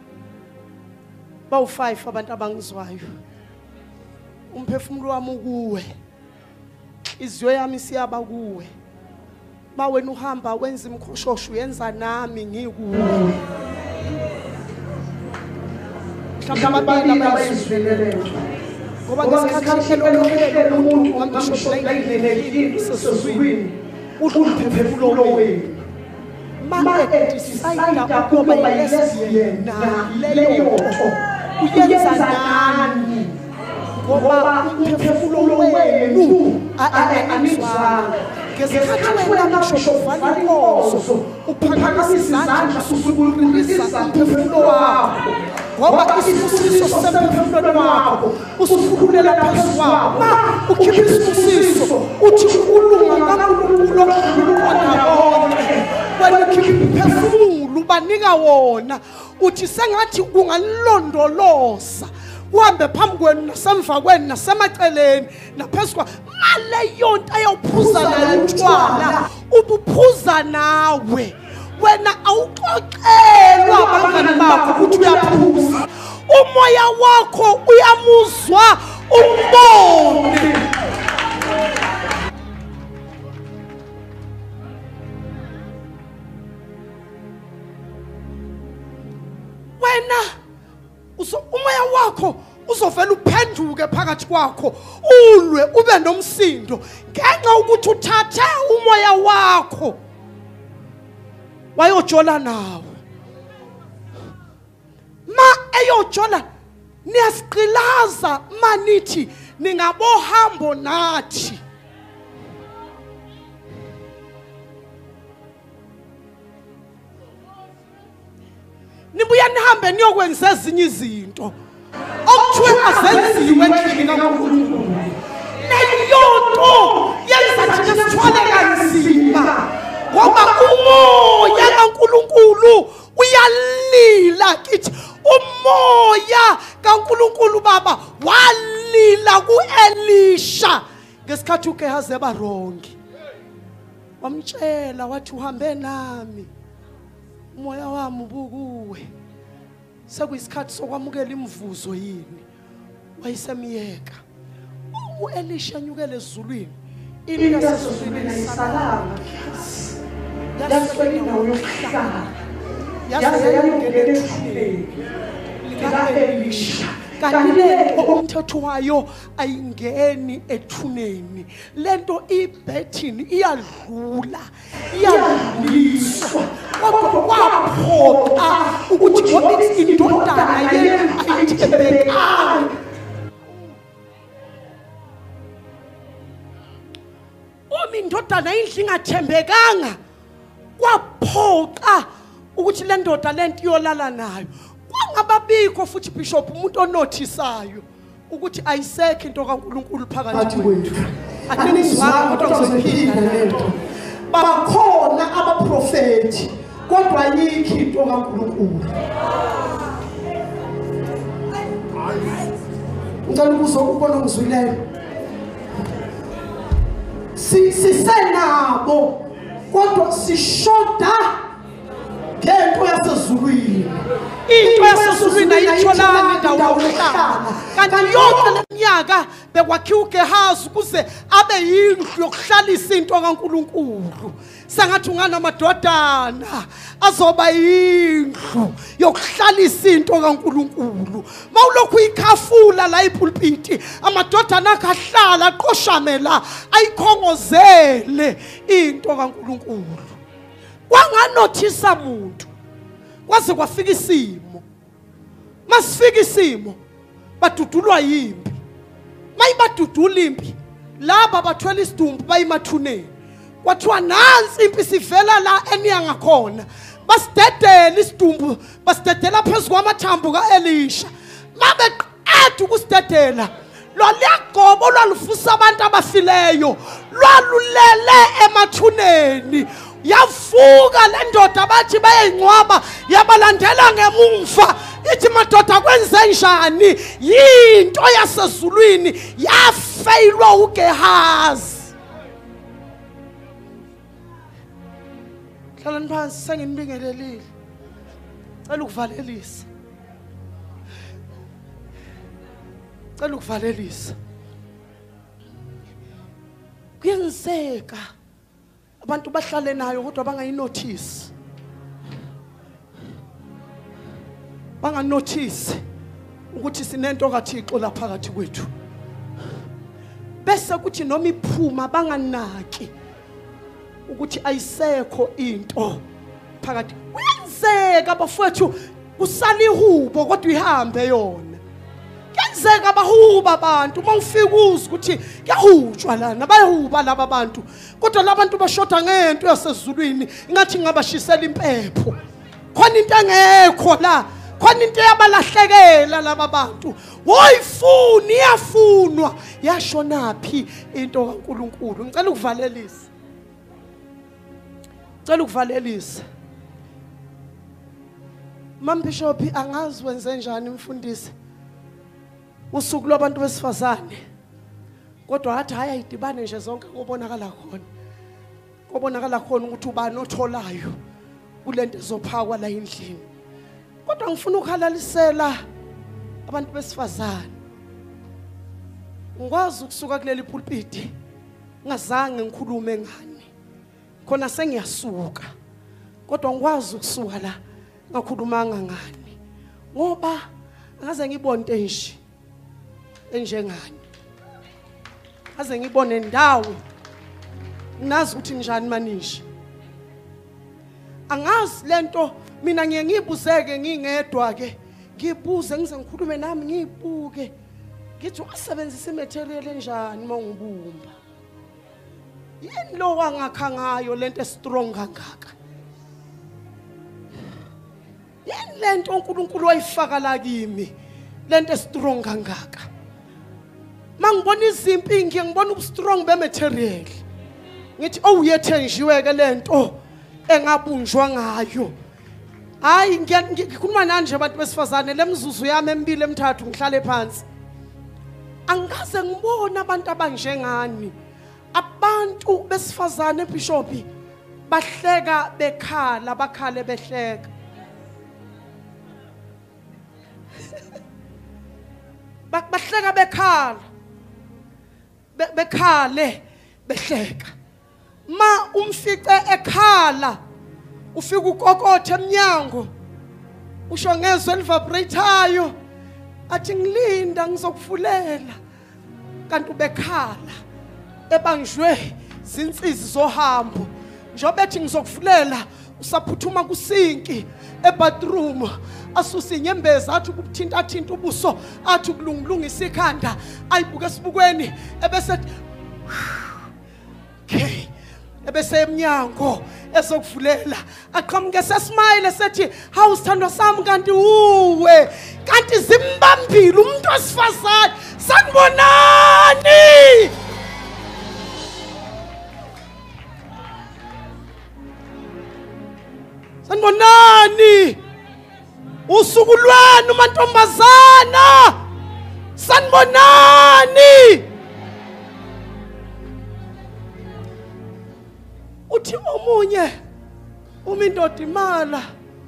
bawu five abantu abangizwayo umphefumulo wami ukuwe izwe yami siyaba kuwe ma wena uhamba wenza imkhoshosho uyenza nami ngikuwe mhlawumbe ababili abayizwelele ngoba ngesikhathi elokho umuntu ngamsho layini sesizwini umphefumulo wenu ma decide ukuba lesbian na leyo uyenza nani ngoba umphefumulo wenu anizwa ngesikhathi wena ngisho vala inkozo uphakamisa izandla usukulisa umphefumulo wakho ngoba isibusiso semphefumulo wakho usufulela phezu wakho ma ukhipha isibusiso uthi ukulunga kaNkulunkulu okukhona konke wena ukhipha umphefumulo ubanika wona uthi sengathi kungalondoloza uhambe phambi kwenu nasemva kwenu nasemaceleni naphezulu male yonke ayophuza nayo utshwala ubuphuza nawe wena awuxoxelwa abangani bakho ukuthi uyaphuza umoya wakho uyamuzwa umbone wena umoya wakho uzovela uphenduke phakathi kwakho ulwe ube nomsindo ngenxa ukuthi uthathe umoya wakho wayojola nawo ma eyojola niyasiqilaza manithi ningabohambo nathi nibuya nihambe niyokwenza ezinye izinto okuthiwe azenziwe endlini kaNkulunkulu leyonto yenza thina sithwale kanzima ngoba umoya kaNkulunkulu uyalila kithi umoya kaNkulunkulu baba walila kuElisha ngesikhathi uGehazi ebarongi wamtshela wathi uhambe nami umoya wami ubukuwe sekuyisikhathi sokwamukela imvuzo yini wayisemiyeka uElisha nyukele ezulwini ini yasezulwini salama yasebena uyohlala yaseyangena ethuneni likaElisha kanti lento umthetho wayo ayingeni ethuneni lento ibhethini iyadlula iyadluliswa kodwa kwaphoqa ukuthi ngoba indodana yenu ayithembekanga uma indodana indlu ingathembekanga kwaphoqa ukuthi le ndoda lento iyolala nayo kwangababikho futhi bishop umuntu onothisayo ukuthi ayisekho into kaNkulunkulu phakathi kwethu akunizwanga kodwa ngizophinda lento bakhona abaprofeti kodwa ayikho into kaNkulunkulu ngicela ukuzokubona ngizwileyo sisenabo kodwa sishoda ngento yasezulwini into yasezulwini ayitholanga indawo yokuhlala kanti yonke leminyaka bekwakhiwa uGehazi ukuze abe yindlu yokuhlalisa into kaNkulunkulu. Sangathi unganamadodana azoba yindlu yokuhlalisa into kaNkulunkulu. Mawulokhu ikhafula la ipulpiti amadodana akahlala aqoshamela ayikhongozele into kaNkulunkulu. Kwanganothisa umuntu kwaze kwafika isimo. Masifika isimo badudulwa yimpi. Mayibadudula impi laba bathwala isidumbu bayimathuneni. Kwathiwa nansi impi sivela la eniyanga khona. Basidedela isidumbu basidedela phezu kwamathambo kaElisha. Mabeqeda ukusidedela lo liyagobo lwalufusa abantu abafileyo lwalulele emathuneni. Yavuka le ndoda bathi bayengcwaba yabalandela ngemumva ithi madoda kwenze njani yinto yasezulwini yafeyilwa uGehazi. Hlalani phansi senginibingelelile. Cela ukuvalelisa. Cela ukuvalelisa. Kuyenzeka abantu bahlale nayo kodwa bangayinotice. Banganotice ukuthi sinento kaThixo la phakathi kwethu. Bese kuthi noma iphuma banganaki ukuthi ayisekho into phakathi. Kuyenzeka bafowethu usala ihubo kodwa ihambe yona. Kuyenzeka abahuba abantu mawufika uze ukuthi kuyahujwa lana bayahuba laba bantu kodwa labantu bashoda ngento yasezulwini ngathi ngabashisela impepho. Khona into engekho la, khona into yabalahlekela laba bantu. Woyifuni iyafunwa yashonaphi into kaNkulunkulu. Ngicela ukuvalelisa. Ngicela ukuvalelisa. Mama Bishop angazi wenze njani mfundisi usuku lwabantu besifazane kodwa hathi haya idibane nje zonke kubonakala khona kubonakala khona ukuthi ubani otholayo kulento ezophakwa la endlini. Kodwa ngifuna ukhalalisela abantu besifazane. Ngikwazi ukusuka kuleli pulpiti ngazange ngikhulume ngani khona sengiyasuka kodwa ngikwazi ukusuka la ngakhulumanga ngani ngoba ngaze ngibonte nje enjengani. Aze ngibone ndawo nazi ukuthi njani manisha. Angazi lento mina ngiye ngibuzeke ngingedwa ke ngibuze ngize ngikhulume nami ngibuke ngithi wasebenzisa imaterial enjani mangibumba. Yini lo wangakha ngayo lento strong kangaka. Yini lento uNkulunkulu wayifaka la kimi lento strong kangaka. Mangibona izimpi ngiye ngibona ubustrong bematerial. Ngithi oh yethenjiwe ke lento engabunjwa ngayo. Hayi ngikhuluma nanje abantu besifazane lemzuzu yami emibili emithathu ngihlale phansi. Angikaze ngibona abantu abanjengani. Abantu besifazane Bishop bahleka bekhala bakhale behleka. Bahleka bekhala bekhale behleka. Ma umfice ekhala ufika ukokothe eminyango usho ngezwe elivibratayo athi ngilinda ngizokufulela kanti ubekhala ebanjwe zinsizi zohambo njobe ethi ngizokufulela usaphuthuma kusinki ebathroom asusa inyembezi athi ukuthinta thinta ubuso athi ukulungilungisa ikhanda ayibuke esibukweni ebese okay ebese eminyango esokuvulela aqhamuke sesmile sethi hawu sithandwa sami kanti uwe kanti zimbambile umuntu osifazane sanibonani. Sanibonani usuku lwenu mantombazana sanibonani. Uthi omunye uma indoda imala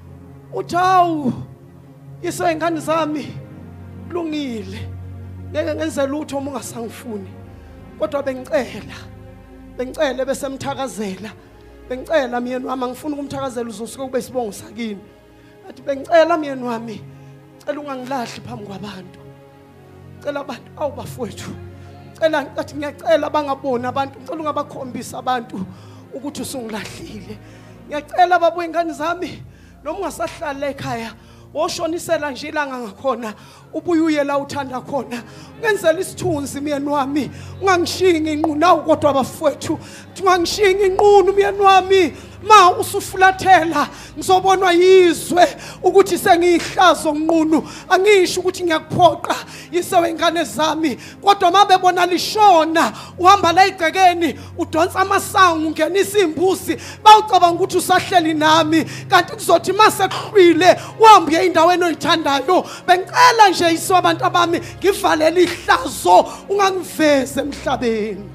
uthawu iso ingane zami kulungile ngeke ngenze lutho uma ungasangifuni kodwa bengicela bengicela bese mthakazela bengicela myeni wami angifuni ukumthakazela uzosuka kube isibongo sakini athi bengicela myeni wami cela ungangilahli phambi kwabantu cela abantu awubafowethu cela ngathi ngiyacela bangabona abantu cela ungabakhombisa abantu ukuthi usungilahlile ngiyacela babuye ingane zami noma ungasahlala ekhaya woshonisela nje ilanga ngakhona ubuye uye la uthanda khona ungenzela isithunzi myeni wami ungangishingi inquna kodwa abafowethu ungangishingi inqunu myeni wami ma usufulathela ngizobonwa yizwe ukuthi sengiyihlazo nqunu angisho ukuthi ngiyakuphoqa yisewe ingane zami kodwa mabebona lishona uhamba la igcekeni udonsa amasangu ungenisa imbuzi bawucabanga ukuthi usahleli nami kanti kuzothi mase kuhlwile uhambe endaweni oyithandayo bengicela nje yiso abantu abami ngivalele ihlazo ungangiveze emhlabeni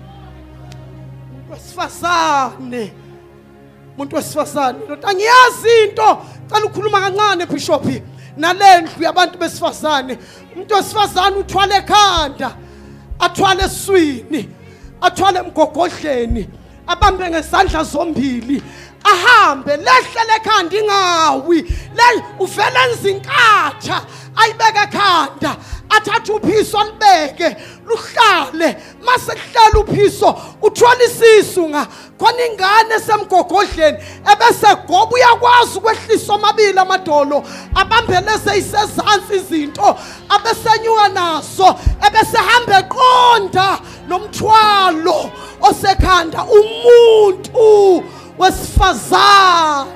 wesifazane umuntu wesifazane ndoda angiyazi into cela ukukhuluma kancane bishop nalendlu yabantu besifazane umuntu wesifazane uthwala ekhanda athwala eswini athwala emgogodleni abambe ngezandla zombili ahambe lehlele ekhanda ingawi le uvela enzinkatha ayibeka ekhanda athatha uphiso libeke luhlale mase kuhlala uphiso uthwala isisunga khona ingane semgogodleni ebese goba uyakwazi ukwehlisa amabili amadolo abambeleze isezansi izinto abesenyuka naso ebese hamba eqonda nomthwalo osekhanda umuntu wesifazane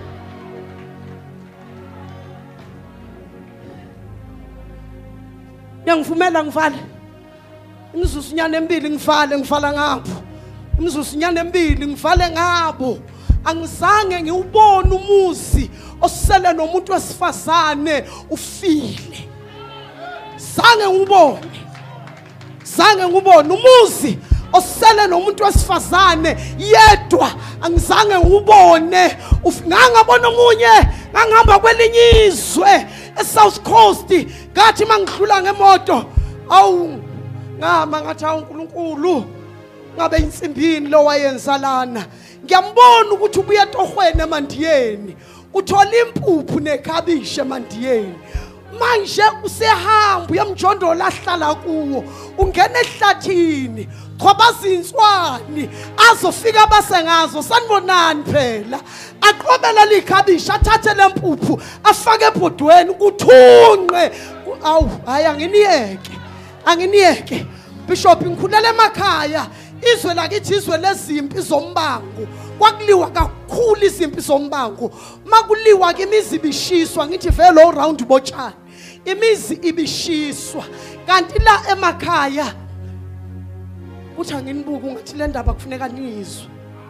yangivumela ngivale imizuzu nyane embili ngivale ngivala ngapho imizuzu nyane embili ngivale ngabo angizange ngiubone umuzi osele nomuntu wesifazane ufile zange ngubone zange ngubone umuzi osele nomuntu wesifazane yedwa angizange ngubone ngangabona omunye ngangihamba kwelinye izwe eSouth Coast ngathi mangidlula ngemoto awu ngama ngathi uNkulunkulu ngabe insimbini lo wayenza lana ngiyambona ukuthi ubuya tohwene emandiyeni uthola impuphu nekhabishe emandiyeni manje usehamba uyamjondola ahlala kuwo ungena ehlathini khobaza inswani azofika basengazo sanibonani phela aqobela likhabisha athathe lempuphu afake ebhodweni kuthunqe awu hayi anginiyeke anginiyeke bishop ngikhulele emakhaya izwe lakithi izwe lezimpi zombango kwakuliwa kakhulu izimpi zombango makuliwa ke imizi ibishiswa ngithi vele around botshani imizi ibishiswa kanti la emakhaya uthi anginibuka ungathi le ndaba kufuneka nizwe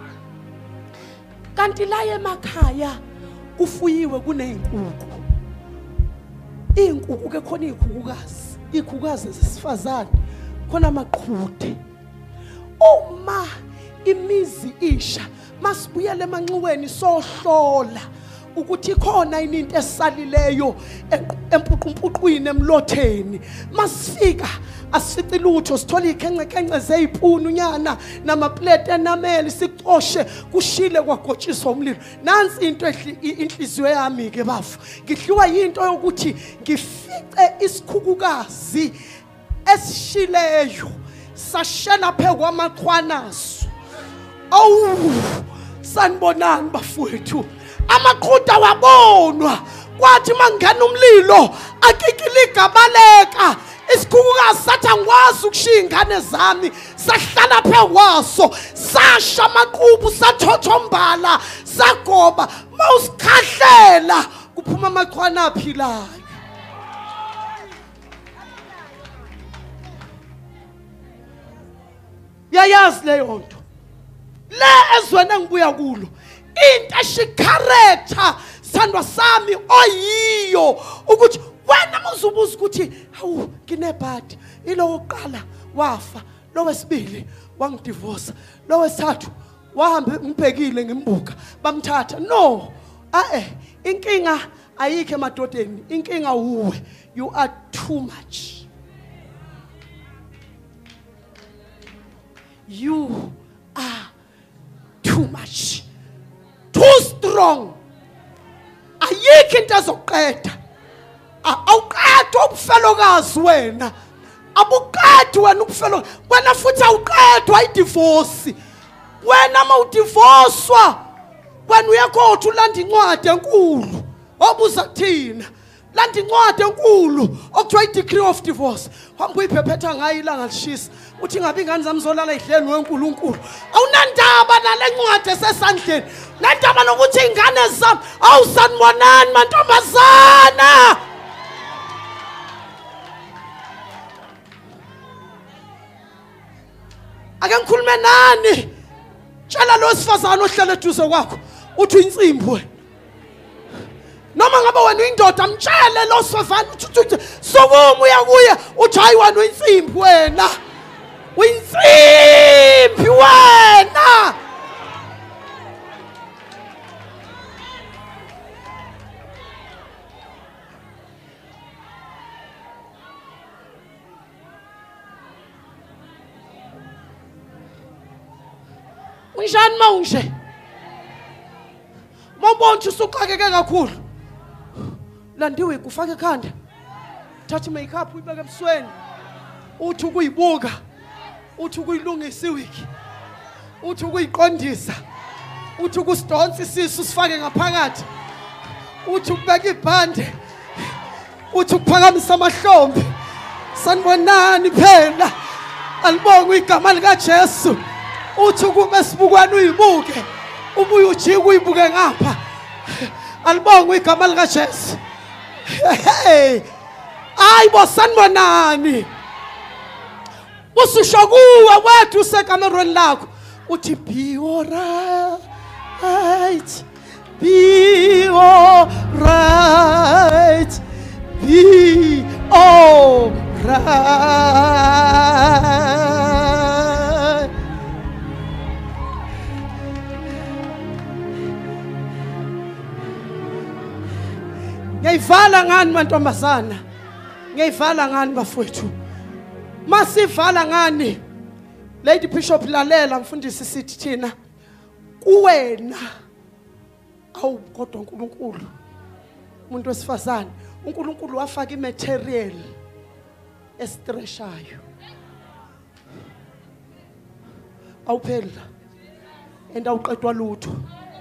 kanti la emakhaya kufuyiwe kuney'nkukhu iy'nkukhu ke khona iy'khukukazi iy'khukukazi zesifazane khona amaqhude uma imizi isha masibuyele emanxiweni sohlola ukuthi khona into esalileyo empuqumpuqwini emlotheni masifika asifici lutho sithola ikhence khence zeyipunu nyana namaplate enameli sicoshe kushile kwagotshiswa umlilo nansi into inhliziyo yami ke bafu ngihliwa into yokuthi ngifice isikhukukazi esishileyo sashela phe kwamaqhwanaso awu sanibonani bafowethu amaqhuda wabonwa kwathi mangena umlilo akikilika baleka isikhukukazi sathi angikwazi ukushiya ingane zami sahlala phe kwaso sasha amaqhubu sathothombala sagoba mawusikhahlela kuphuma amaqhwana aphilayo yayazi leyo nto le ezweni engibuya kulo into eshikharetha sandwa sami oyiyo ukuthi wena muzubuza ukuthi hawu nginebhadi ilo oqala wafa lo wesibili wangidivorce lo wesithathu wahamba ngibhekile ngimbuka bamthatha no a eh inkinga ayikho emadodeni inkinga uwe you are too much you are too much too strong ayikho into ezoqeda awuqedwa ubufelokazi wena abuqedwa wena ubufelo wena futhi awuqedwa idivorce wena mawudivorcewa wena uyakhothi ulanda incwadi enkulu obuza kuthina landa incwadi enkulu okuthiwa i-decree of divorce hamba uyiphephetha ngayo ilanga lishisa uthi ngabe ingane zami zolala idleni weNkulunkulu awunandaba nale ncwadi esesandleni nandaba nokuthi ingane zami awusanibonani mantombazana ake ngikhulume nani tshela lo sifazana ohlala eduze kwakho uthi insimbi wena noma ngabe wena uyindoda mtshele lo sifazana uthi sokuma uyakuya uthi hayi wena uyinsimbi wena uyinsimbi wena unjani manje mawubona usuqakeke kakhulu landiwe kufaka ekhanda thatha makeup uyibeke ebusweni uthi ukuyibuka uthi ukuyilungisa iwiki uthi ukuyiqondisa uthi ukusidonsa isisu sifake ngaphakathi uthi ukubeka ibhande uthi ukuphakamisa amahlombe sanibonani phela alibonga igama lika Jesu uthi kube sibukwana uyibuke ubuye ujike uyibuke ngapha alibonga igama lika Jesu ayibo sanibonani ususho kuwe wethu usekamerweni lakho uthi be alright be alright be alright ngiyivala ngani mantombazana ngiyivala ngani bafowethu masivala ngani Lady Bishop lalela mfundisi sithi thina kuwena awu kodwa uNkulunkulu umuntu wesifazane uNkulunkulu wafaka imaterial estreshayo awuphela endawuqedwa lutho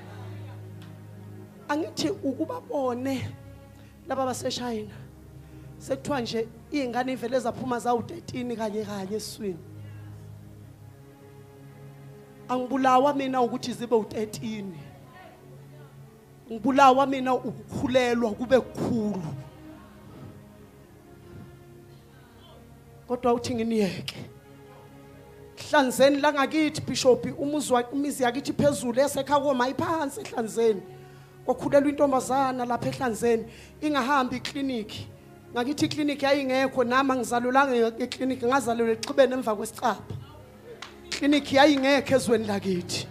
angithi ukubabone laba baseShayina sekuthiwa nje izingane ivele zaphuma zawu thirteen kanye kanye eswini angibulawa mina ukuthi zibe u thirteen ngibulawa mina ukukhulelwa kube kukhulu kodwa uthi nginiyeke Hlanzeni la ngakithi Bishop umuzi imizi yakithi phezulu esekhaya koma iphansi eHlanzeni kwakhulelwa intombazana lapha eHlanzeni ingahambi iclinic ngakithi iclinic yayingekho nama ngizalulanga eclinic ngazalelwe exibene emva kwesicapha clinic yayingekho ezweni lakithi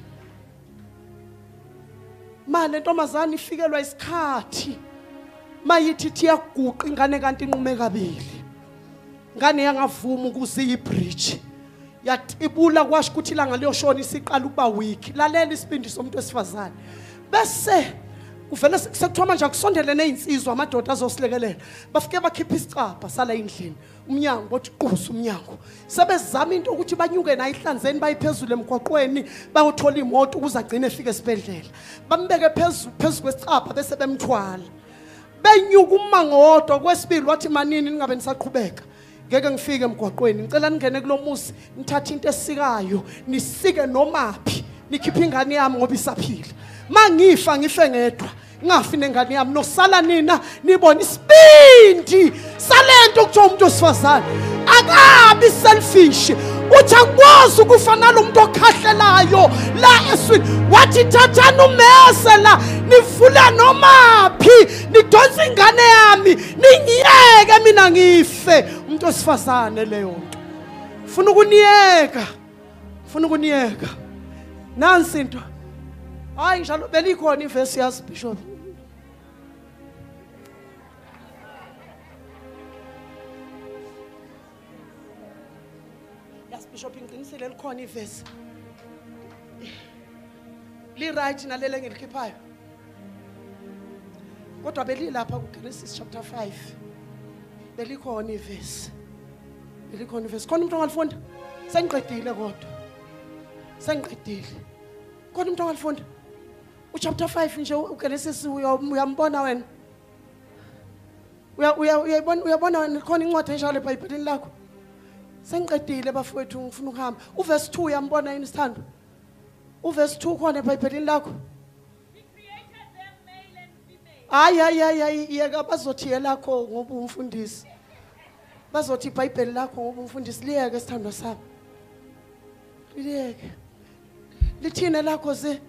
manje intombazana ifikelwa isikhathi mayithi thiyaguqa ingane kanti inqume kabili ngane yangavuma ukuze ibridge yatibula kwasho ukuthi ilanga liyoshona isiqala ukuba week lalela isibindi somuntu wesifazane bese kuvele sekuthiwa manje akusondele nezinsizwa amadoda azosilekelela bafike bakhipha isicapha sala endlini umnyango bothi qusa umnyango sebezama into ukuthi banyuke nayo iHlanzeni bayiphezulu emgwaqweni bayothola imoto ukuze agcine efike esibedlela bambeke phezulu phezulu kwesicapha bese bemthwala benyuka umangodo kwesibili wathi manini ningabe nisaqhubeka ngeke ngifike emgwaqweni ngicela ningene kulomuzi nithatha into esikayo nisike nomaphi nikhipha ingane yami ngoba isaphila mangifa ngife ngedwa ngafi nengane yami nosala nina nibona isibindi salento kuthiwa umuntu osifazane akabi selfish uthi akwazi ukufanana umuntu okhahlelayo la eswini wathi thathani umese la nivula nomaphi nidonsa ingane yami ningiyeke mina ngife umuntu osifazane leyo nto ufuna ukuniyeka ufuna ukuniyeka nansi into hayi njalo belikhona ivesi yazi Bishop Bishop ngiqinisile likhona ivesi li right nalele ngilikhiphayo kodwa belilapha kuGenesis chapter five belikhona ivesi belikhona ivesi khona umuntu ongalifunda sengiqedile kodwa sengiqedile khona umuntu ongalifunda uchapter five nje uGenesis uyambona wena uya uya uyabona uyabona wena khona incwadi enjalo eBhayibhelini lakho sengiqedile bafowethu ngifuna ukuhamba uverse two uyambona yini sithando uverse two khona eBhayibhelini lakho Ay ay ay ay yeka bazothi yelakho ngoba umfundisi bazothi iBhayibheli lakho ngoba umfundisi liyeke sithandwa sami liyeke lithina lakho ze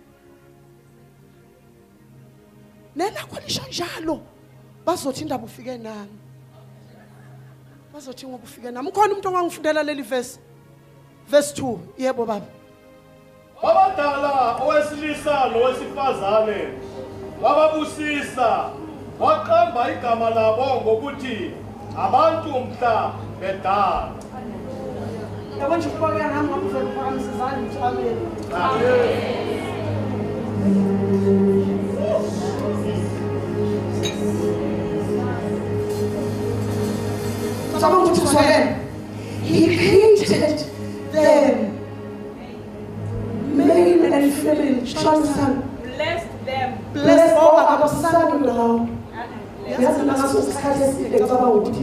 nelakho lisho njalo bazothi indaba ufike nami bazothi ngoba ufike nami ukhona umuntu ongangifundela leli verse verse two yebo baba abadala owesilisa nowesifazane wababusisa waqamba igama labo ngokuthi abantu mhla bedala yabo nje ukubona nami ngoba uvela uphakamisa izandla amen He created them, male and female. Son, Bless them. bless all our son now. Yes, and I'm so excited about it.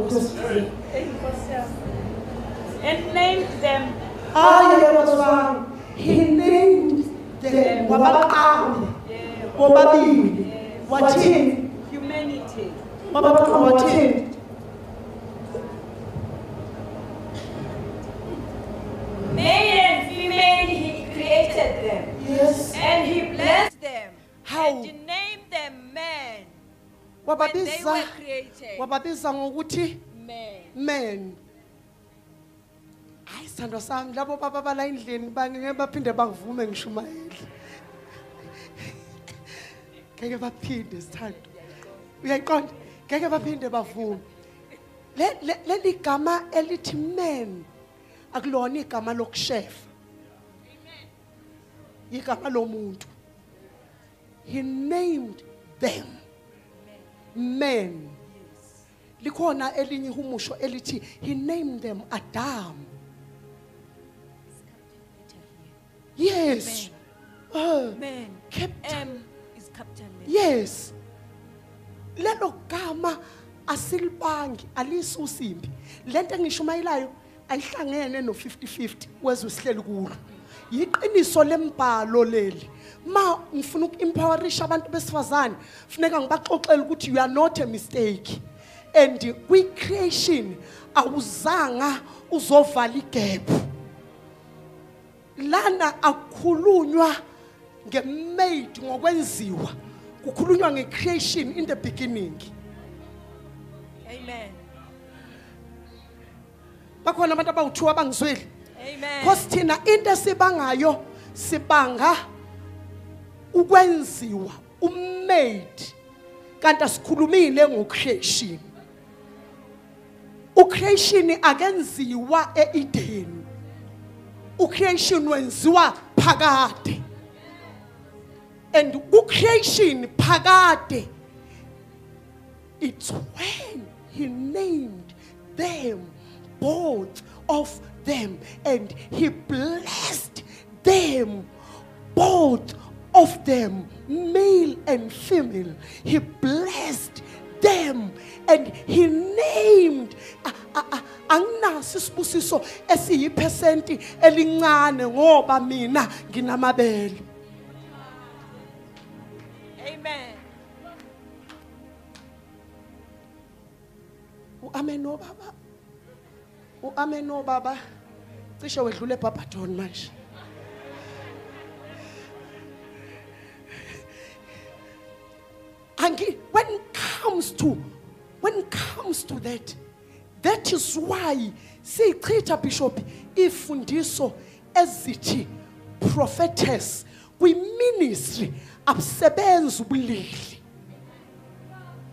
And named them. I was wrong. He named them. Wabakam. Wababim. Watin. Humanity. Wabatin. Male and female, he created them. Yes. And he blessed them. How? And he named them men. When they wababiza were created. wababiza ngokuthi Men. men hayi sithandwa sami labo baba bala endlini bangeke baphinde bangivume ngishumayeli ngeke baphinde sithando uyayiqonda ngeke baphinde bavume le le- leli gama elithi men akulona igama lokushefa igama lomuntu he named them men likhona elinye ihumusho elithi he named them Adam. Yes. Uh, Men. Captain. M is Captain Men. Yes. Lelo gama asilibangi alisusimbi. Lento engishumayelayo ayihlangene no fifty fifty wezwe sihleli kulo. Yiqiniso lembhalo leli. Ma ngifuna uku-empowerisha abantu besifazane, funeka ngibaxoxele ukuthi you are not a mistake. And kwi creation awuzanga uzovala igap. Lana akukhulunywa nge-made ngokwenziwa, kukhulunywa nge-creation in the beginning. Amen. Bakhona abantu abawuthiwa bangizweli. Amen. Because thina into sibangayo sibanga ukwenziwa, umade, kanti asikhulumile ngo-creation. U-creation akenziwa e-Eden. U-creation wenziwa phakade. And u-creation phakade, it's when he named them, both of them, and he blessed them, both of them, male and female. He blessed them and he named anginaso isibusiso esiyiphesenti elincane ngoba mina nginamabele. Amen. Amen no baba. Amen no baba. Cishe wedlule eBarberton manje. And when it comes to when it comes to that, that is why say Creator Bishop ifundiso ezithi prophetess kwi ministry abusebenza ubulili.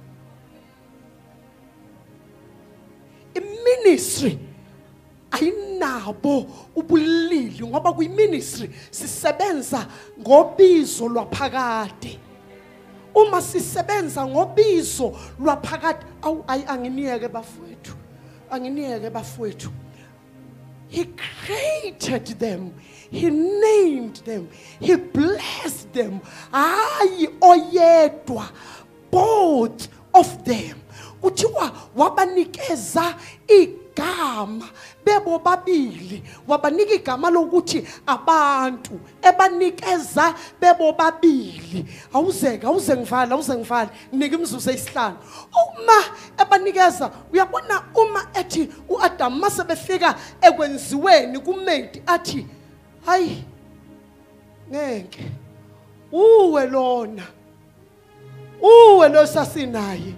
In ministry, I sinabo ubulili ngoba kuyiministry sisebenza ngobizo lwaphakade. Uma sisebenza ngobizo lwaphakade awu anginiyeke bafowethu. Anginiyeke bafowethu. He created them. He named them. He blessed them. Ayi oyedwa. Both of them. Kuthiwa wabanikeza igama bebo babili. Wabanika igama lokuthi abantu ebanikeza bebo babili. Awuzeke awuze ngivala awuze ngivala nginika imzuzu eyisihlanu. Uma ebanikeza uyabona uma ethi uAdam mase befika ekwenziweni kuMade athi hayi ngeke uwe lona uwe lo sasinaye.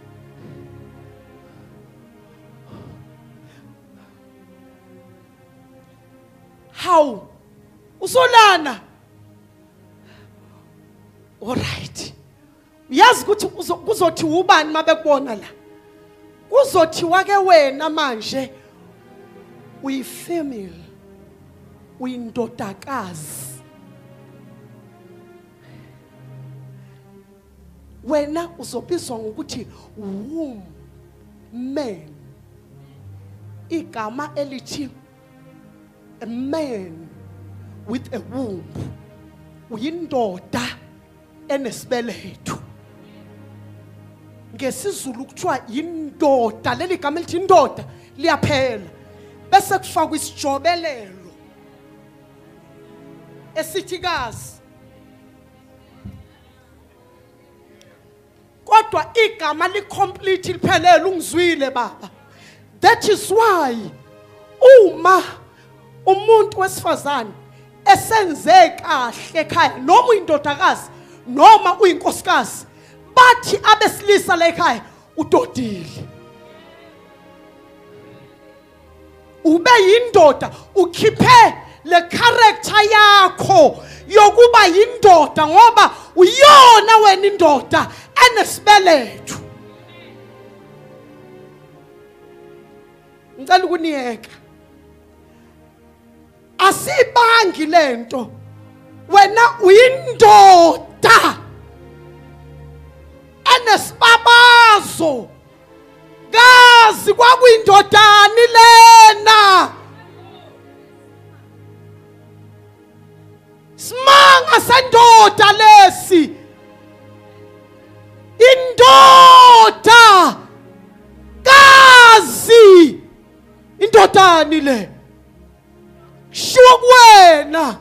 How? Usolana. All right. Uyazi ukuthi kuzothi ubani mabekubona la. Kuzothi wake wena manje uyifemale. Uyindodakazi. Wena uzobizwa ngokuthi womb man. Igama elithi a man with a womb. Uyindoda enesibeledu. NgesiZulu kuthiwa yindoda, leli gama lithi indoda liyaphela. Bese kufakwa isijobelelo esithikazi. Kodwa igama licomplete liphelele ungizwile baba. That is why uma umuntu wesifazane esenze kahle ekhaya noma uyindodakazi noma uyinkosikazi bathi abesilisa la ekhaya udodile. Ube yindoda ukhiphe le character yakho yokuba yindoda ngoba uyona wena indoda enesibeledu. Ngicela ukuniyeka. Asibangi lento. Wena uyindoda enesibabazo. Gazi kwakuyindodani lena. Simanga sendoda lesi. Indoda. Gazi. Indodani le. Shuwa kuwena.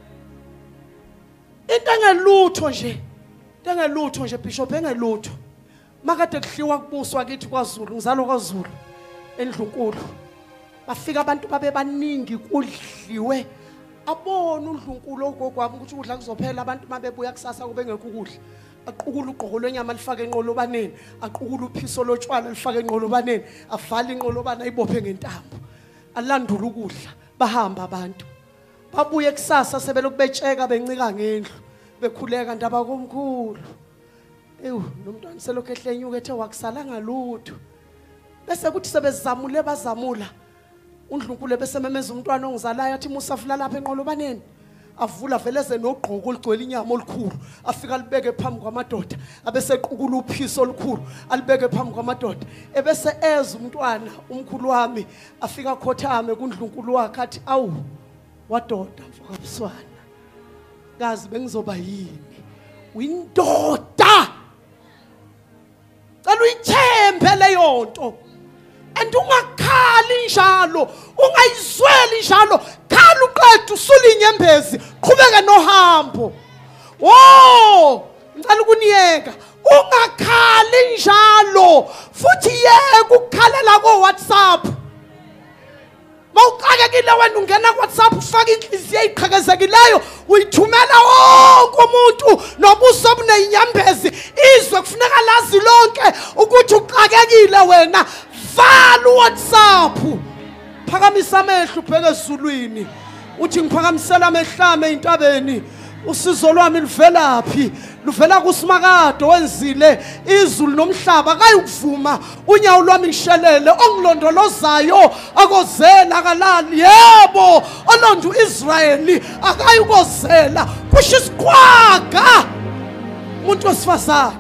Into engelutho nje. Into engelutho nje Bishop engelutho. Makade kuhliwa kubuswa kithi kwaZulu ngizalo kwaZulu eNdlunkulu. Bafika abantu babe baningi kudliwe. Abona uNdlunkulu ogogwami ukuthi ukudla kuzophela abantu mabebuya kusasa kube ngekho ukudla. Aqukula ugqoko lwenyama lifake enqolobaneni, aqukula uphiso lotshwala lifake enqolobaneni, avala inqolobana ayibophe ngentambo. Alandula ukudla. Bahamba abantu babuye kusasa sebelokubetsheka bencika ngendlu bekhuleka ndaba komkhulu. Ewu nomntwana selokho ehlenyuka ethe wakusalanga lutho. Bese kuthi sebezamule bazamula uNdlunkulu bese memeza umntwana ongizalayo athi musafula lapha enqolobaneni avula veleze nogqoko oligcwele inyama olukhulu afika libeke phambi kwamadoda abese equkula uphiso olukhulu alibeke phambi kwamadoda ebese eza umntwana umkhulu wami afika khothame kuNdlunkulu wakhe athi awu wadoda mfokabuswana kazi bengizoba yini uyindoda cela uyithembe leyo nto and ungakhali njalo ungayizweli njalo khala uqedwe usula inyembezi qhubeka nohambo. Oh ngicela ukuniyeka ungakhali njalo futhi yeke ukukhalela ko WhatsApp. Mawuqakekile wena ungena ku WhatsApp ufaka inhliziyo eziqhakezekileyo uyithumela wonke umuntu nobuso obunenyembezi izwe kufuneka lazi lonke ukuthi uqakekile wena. Vala WhatsApp. Phakamisa amehlo ubheke ezulwini. Uthi ngiphakamisela amehlame entabeni. usizo lwami luvelaphi luvela kuSimakade wenzile izulu nomhlaba akayikuvuma unyawo lwami lishelele ongilondolozayo akozela akalali yebo olonda uIsrayeli akayikozela kusho isiqwaga umuntu wesifazane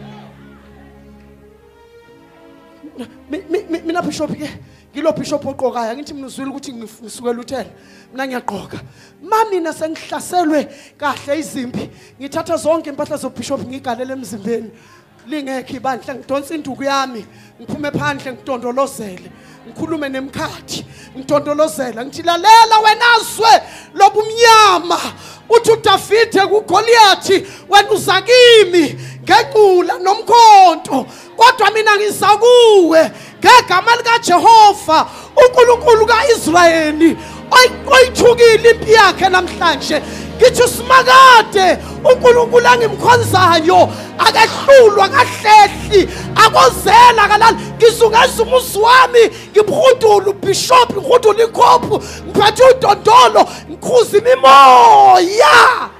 mina bishop ke ngilo bishop oqokayo ngithi mina uzwile ukuthi ngisukela uthela mina ngiyaqoka mami nasengihlaselwe kahle izimpi ngithatha zonke impahla zobishop ngigalele emzimbeni lingekho ibandla ngidonsa induku yami ngiphume phandle ngidondolozele ngikhulume nemkhathi ngidondolozela ngithi lalela wenazwe lobumnyama uthi uDavide kuGoliathi wena uza kimi ngequla nomkhonto kodwa mina ngiza kuwe ngegama lika Jehova uNkulunkulu kaIsrayeli oyithukile impi yakhe namhlanje ngithi uSimakade uNkulunkulu angimkhonzayo akahlulwa kahlehli akozela kalala ngizungeza umuzi wami ngibhudula ubishop ngibhudula ikhophu ngiphathe udondolo ngikhuza imimoya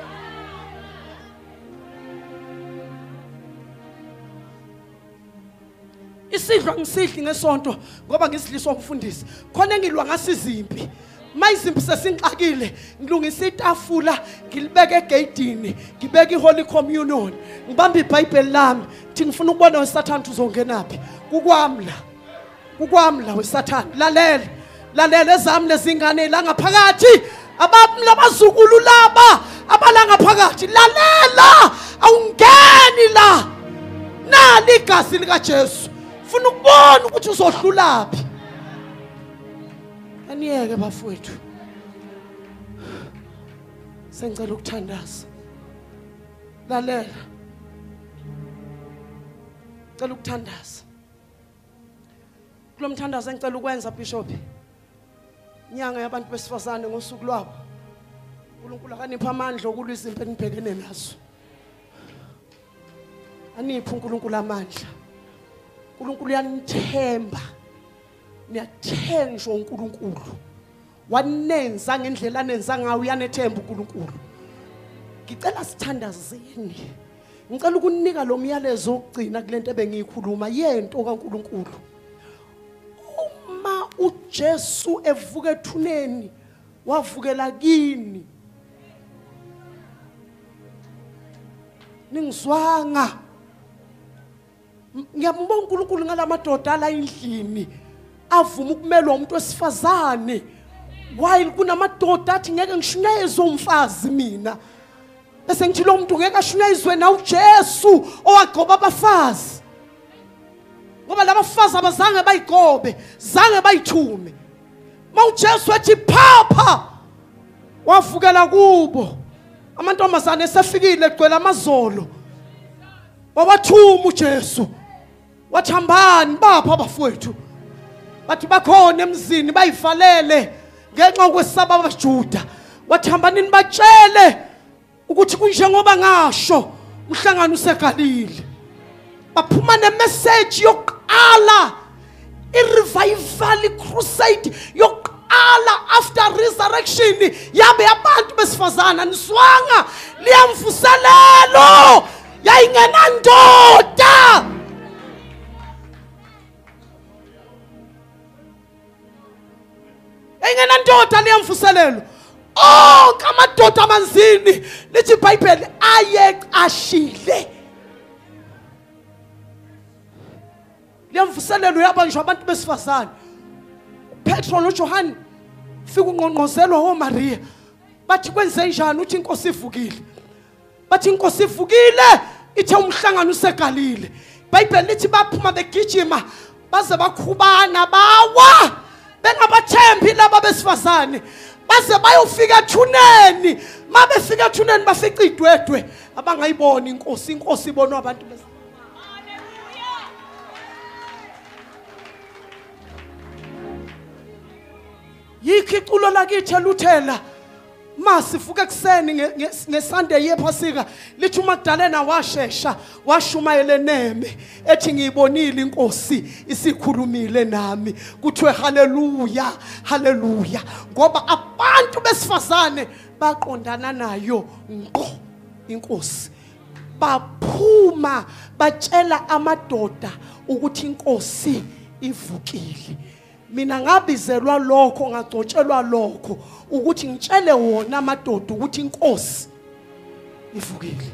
isidlo ngisidli ngesonto ngoba ngisidliswa umfundisi khona ngilwa ngasizimpi mayizimpi sesingxakile ngilungisa itafula ngilibeke egeyidini ngibeka iholy communion ngibamba iBhayibheli lami thi ngifuna ukubona weSathane uzongenaphi kukwami la kukwami la weSathane lalela lalela ezami lezingane la ngaphakathi abami labazukulu laba abala ngaphakathi lalela awungeni la nali igazi lika Jesu ufuna ukubona ukuthi uzohlulaphi aniyeke bafowethu sengicela ukuthandaza lalela cela ukuthandaza kulomthandazo engicela ukwenza bishop inyanga yabantu besifazane ngosuku lwabo uNkulunkulu akanipha amandla okulwa izimpi enibhekene nazo anipha uNkulunkulu amandla uNkulunkulu uyanithemba niyathenjwa uNkulunkulu wanenza ngendlela anenza ngayo uyanethemba uNkulunkulu ngicela sithandazeni ngicela ukunika lo myalezo ogcina kulento ebengiyikhuluma yento kaNkulunkulu uma uJesu evuka ethuneni wavukela kini ningizwanga ngiyambonga uNkulunkulu ngalamadoda ala endlini avuma ukumelwa umuntu wesifazane while kunamadoda athi ngeke ngishunyayezwe umfazi mina bese ngithi lo muntu ngeke ashunyayezwe na uJesu owagcoba abafazi ngoba labafazi abazange bayigobe zange bayithume mawuJesu ethi phapha wavukela kubo amantombazane esefikile egcwele amazolo wawathuma uJesu wathambani bapha abafowethu bathi bakhona emzini bayivalele ngenxa kwesaba abaJuda wathambanini batshele ukuthi kunjengoba ngasho umhlangano useGalile baphuma nemessage yokuqala irevival crusade yokuqala after resurrection yabe abantu besifazana niswanga liyamvuselelo yayingenandoda yayingenandoda liyamvuselelo oh kamadoda amanzini lithi iBhayibheli ayeqashile liyamvuselelo yabanjwa abantu besifazane Petro noJohane fika ungqongqozelwa woMaria bathi kwenze njani uthi inkosi ivukile bathi inkosi ivukile ithe umhlangano useGalile iBhayibheli lithi baphuma begijima baze bakhubana bawa bengabathembi laba besifazane baze bayofika ethuneni mabefika ethuneni bafica idwedwe abangayiboni inkosi inkosi ibonwa abantu bes yikho iculo lakithi eluthela masivuka ekseni ngeSunday yephasika lithi uMagdalena washesha washumayele neme ethi ngiyibonile inkosi isikhulumile nami kuthiwe haleluya haleluya ngoba abantu besifazane baqondana nayo ngqo inkosi baphuma batshela amadoda ukuthi inkosi ivukile. Mina ngabizelwa lokho ngagcotshelwa lokho ukuthi ngitshele wona amadoda ukuthi inkosi ivukile.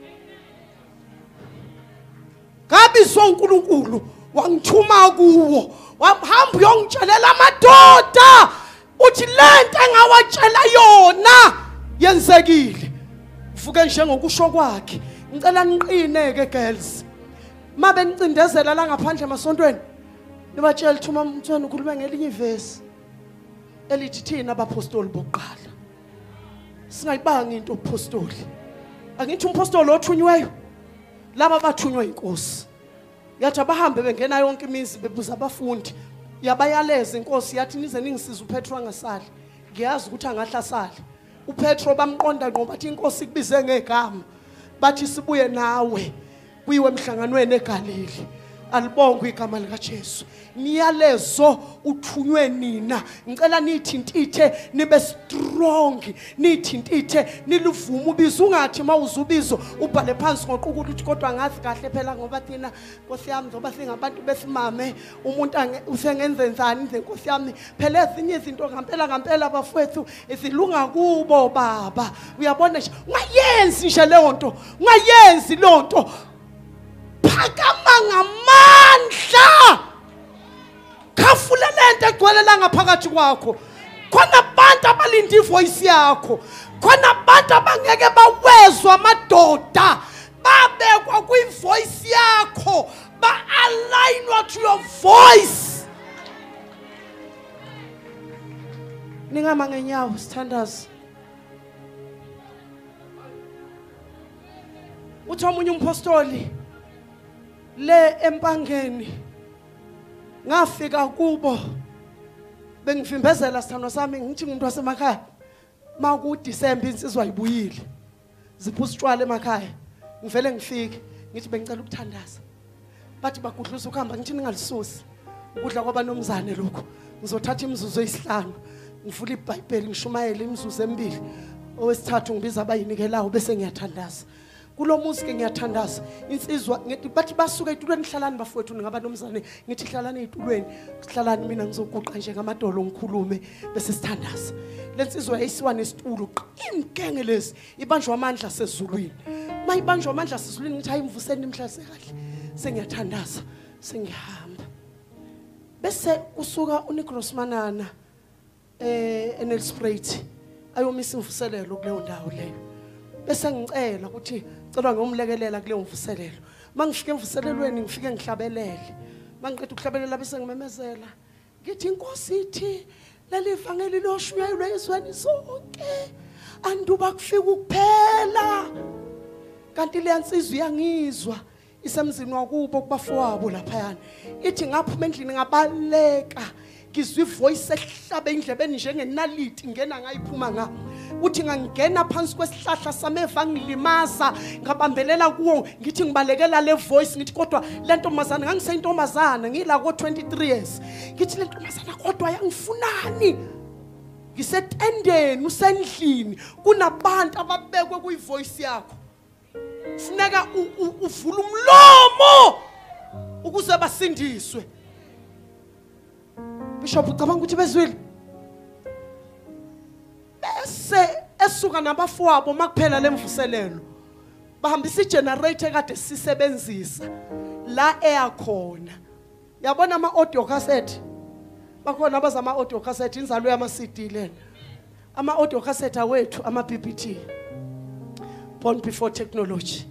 Ngabizwa uNkulunkulu wangithuma kuwo wahamba uyongitshelela amadoda uthi lento engawatshela yona yenzekile. Vuke njengokusho kwakhe. Ngicela niqine ke girls. Mabe nicindezela la ngaphandle emasontweni. Nibatshela thuma umthweni ukhuluma ngelinye ivesi elithi thina abapostoli bokuqala singayibanga into apostoli. Angithi umpostoli othunyweyo laba bathunywa inkosi. Yathi abahambe bengena yonke imizi bebuza abafundi. Yabayaleza inkosi yathi nize ningisiza uPetro angasali. Ngiyazi ukuthi angahlasali. uPetro bamqonda ngqo bathi inkosi kubize ngegama. Bathi sibuye nawe kuyiwe emhlanganweni eGalili. Alibongwe igama lika Jesu. Niyalezo uthunywe nina. Ngicela nithintithe nibe strong. Nithintithe niluvuma ubizo ungathi mawuzubizo ubhale phansi ngoquka ukuthi kodwa ngazi kahle phela ngoba thina Nkosi yami ngoba singabantu besimame umuntu usengenzenzani nje Nkosi yami phela ezinye izinto ngempela ngempela bafowethu izilunga kubo baba. Uyabona nje ungayenzi nje leyo nto. Ungayenzi lo nto. Phakama ngamandla. Khafula lento egcwele la ngaphakathi kwakho. Khona abantu abalinda ivoice yakho. Khona abantu abangeke bawezwa amadoda. Babekwa kwivoice yakho. Ba-alignwa to your voice. Ningama ngenyawo sithandaza. Uthi omunye umpostoli le empangeni ngafika kubo bengivimbezela sithando sami ngithi umuntu wasemakhaya maku December insizwa ayibuyile ziphuza utshwala emakhaya ngivele ngifike ngithi bengicela ukuthandaza bathi bagudluza ukuhamba ngithi ningalisusi ukudla kwabanomzane lokho ngizothatha imizuzu eyisihlanu ngivula iBhayibheli ngishumayela imizuzu emibili owesithathu ngibiza abayinikelayo bese ngiyathandaza. Kulo muzi ke ngiyathandaza insizwa ngithi bathi basuka etulweni hlalani bafowethu ngabanomzane ngithi hlalani etulweni hlalani mina ngizoguqa nje ngamadolo ngikhulume bese sithandaza. Lensizwa yayisiwa nesitulo imgenge lezi ibanjwa amandla sezulwini mayibanjwa amandla sezulwini ngithi ayimvuseni imhlase kahle sengiyathandaza sengihamba bese kusuka uNicholas Manana eh eNelspruit ayomisa imvuselelo kuleyo ndawo leyo bese ngicela ukuthi celwa ngomlekelela kuleyo mvuselelo. Mangifike emvuselelweni ngifike ngihlabelele. Mangiqeda ukuhlabelela bese ngimemezela. Ngithi inkosi ithi leli ivangeli loshunyayelwe izweni zonke. Anduba kufika ukuphela. Kanti le yansizwe iyangizwa isemzini wakubo kubafowabo lapha yana. Ithi ngaphuma endlini ngabaleka. Ngizwe ivoice ehlabe indlebeni njengenaliti ngena ngayiphuma nga. Uthi ngangena phansi kwesihlahla sameva ngilimaza ngabambelela kuwo ngithi ngibalekela le voice ngithi kodwa le ntombazana ngangiseyintombazana ngila ko twenty-three years ngithi le ntombazana kodwa yangifunani ngisetendeni usendlini kunabantu ababekwe kuyivoice yakho funeka uvula umlomo ukuze basindiswe. Bishop ucabanga ukuthi bezwile bese esuka nabafowabo makuphela lemvuselelo bahambisa igenerator kade sisebenzisa la eyakhona. Yabona ama audio cassette bakhona abazama audio cassette inzalo yama C D lena ama audio cassette awethu ama B B T born before technology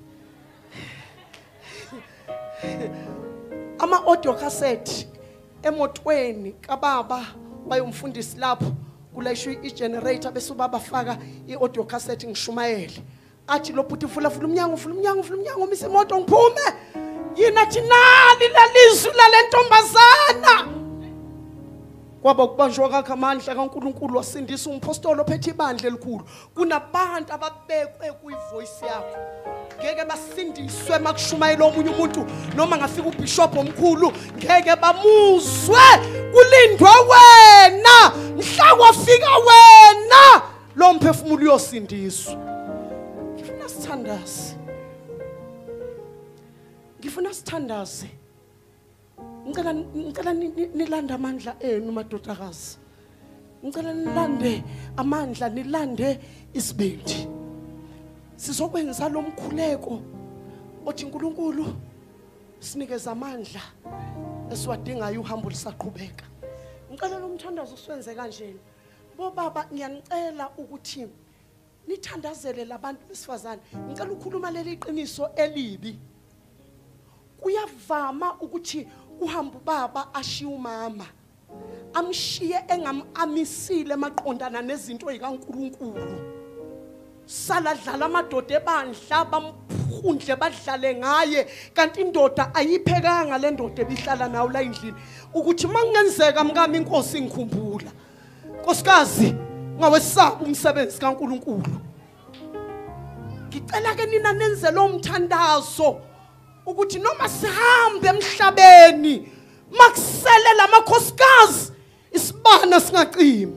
ama audio cassette emotweni kababa bayomfundisi lapho kulayisho igenerator bese ubaba faka iaudio cassette ngishumayele athi lo bhuti fula fula umnyango fula umnyango fula umnyango mise imoto ngiphume yina thinali lalizwi lalentombazana kwaba kubanjwa kakhe amandla kaNkuluNkulu wasindisa umpostoli ophethe ibandla elikhulu kunabantu ababekwe kuyivoice yakho ngeke basindiswe makushumayela omunye umuntu noma ngafika ubishop omkhulu ngeke bamuzwe kulindwe wena mhla kwafika wena lo mphefumulo uyosindiswa. Ngifuna sithandaze. Ngifuna sithandaze. Ngicela ngicela nilanda amandla enu madodakazi. Ngicela nilande amandla, nilande isibindi. Sizokwenza lo mkhuleko othi uNkulunkulu sinikeza amandla esiwadingayo uhambo lisaqhubeka. Ngicela lo mthandazo siwenze kanjeni. Bo baba ngiyanicela ukuthi nithandazele labantu besifazane. Ngicela ukukhuluma leli iqiniso elibi. Kuyavama ukuthi uhambo baba ashiya umama. Amshiye engamamisile maqondana nezinto zikaNkulunkulu. Saladlala amadoda ebandla bamphundle badlale ngaye kanti indoda ayiphekanga le ndoda ebihlala nawo la endlini ukuthi mangenzeka mkami inkosi ngikhumbula. Nkosikazi ngawesaba umsebenzi kaNkulunkulu. Ngicela ke nina nenze lo mthandazo ukuthi noma sihambe emhlabeni makusele lamakhosikazi isibana singacimi.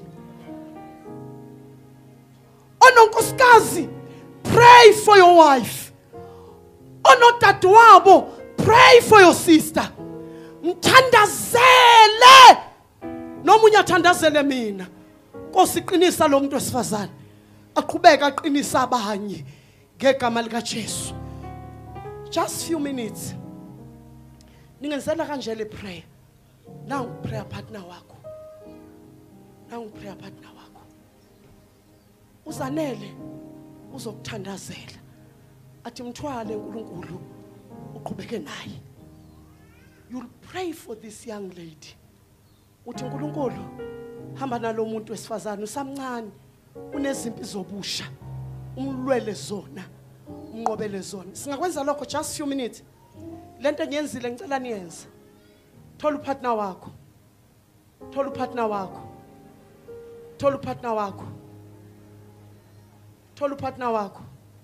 Ononkosikazi, pray for your wife. Onotata wabo, pray for your sister. Mthandazele noma unyathandazele mina. Nkosi qinisa lo muntu wesifazane. Aqhubeka aqinisa abanye ngegama lika Jesu. Just few minutes. Ningenzela kanje le prayer. Now prayer partner wakho. Now prayer partner wakho. Uzanele uzokuthandazela. Athi mthwale uNkulunkulu uqhubeke naye. You'll pray for this young lady. Uthi uNkulunkulu hamba nalo muntu wesifazane usamncane unezimpi zobusha. Umlwele zona. Unqobele zona. Singakwenza lokho just few minutes. Lento engiyenzile ngicela niyenze. Thola upartner wakho. Thola upartner wakho. Thola upartner wakho. Thola upartner wakho.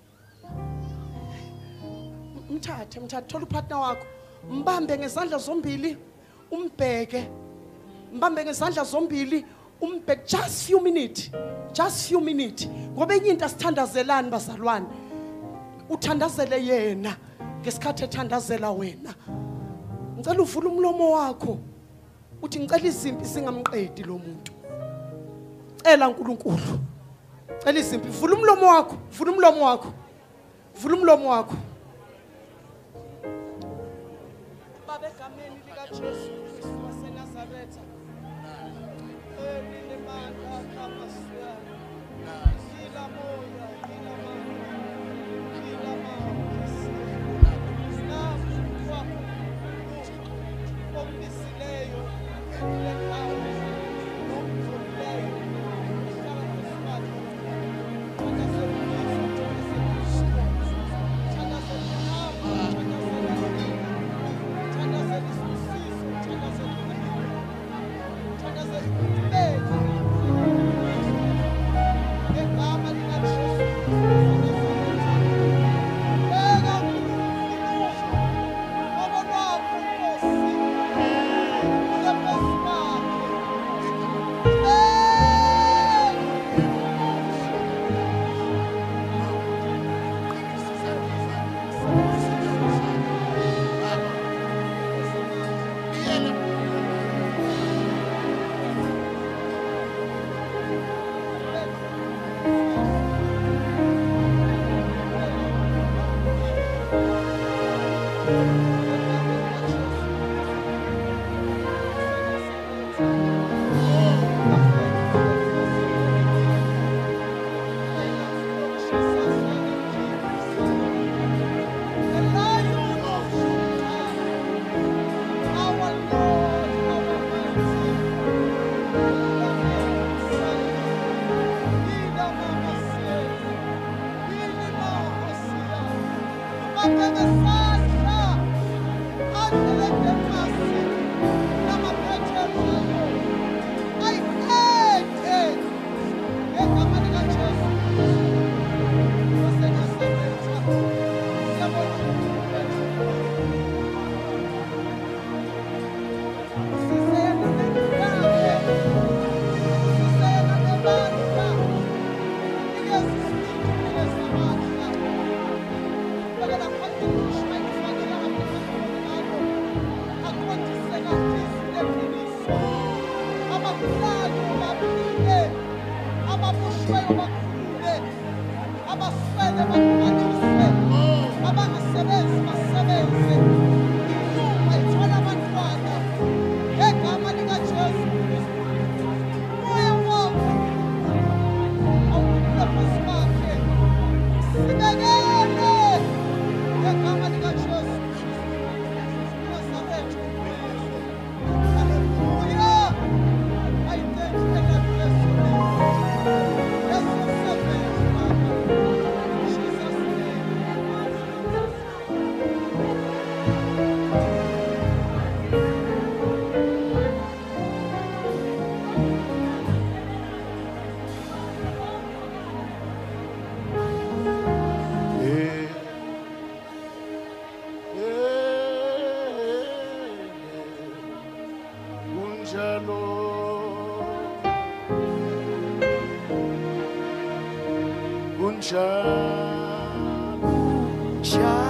Mthathe mthathe thola upartner wakho. Mbambe ngezandla zombili umbheke. Mbambe ngezandla zombili umbheke just few minutes. Just few minutes. Ngoba enye into asithandazelani bazalwane. Uthandazele yena ngesikhathi ethandazela wena. Ngicela uvule umlomo wakho. Uthi ngicela izimpi singamqedi lo muntu. Cela uNkulunkulu. Cela izimpi. Vula umlomo wakho. Vula umlomo wakho. Vula umlomo wakho. Baba egameni lika Jesu Kristu waseNazaretha. Elile manga kamasiya. Ila moya, ila manga. Ila manga. Na wakho. Omnisileyo. Lepawo. Omnisileyo. kunjalo kunjalo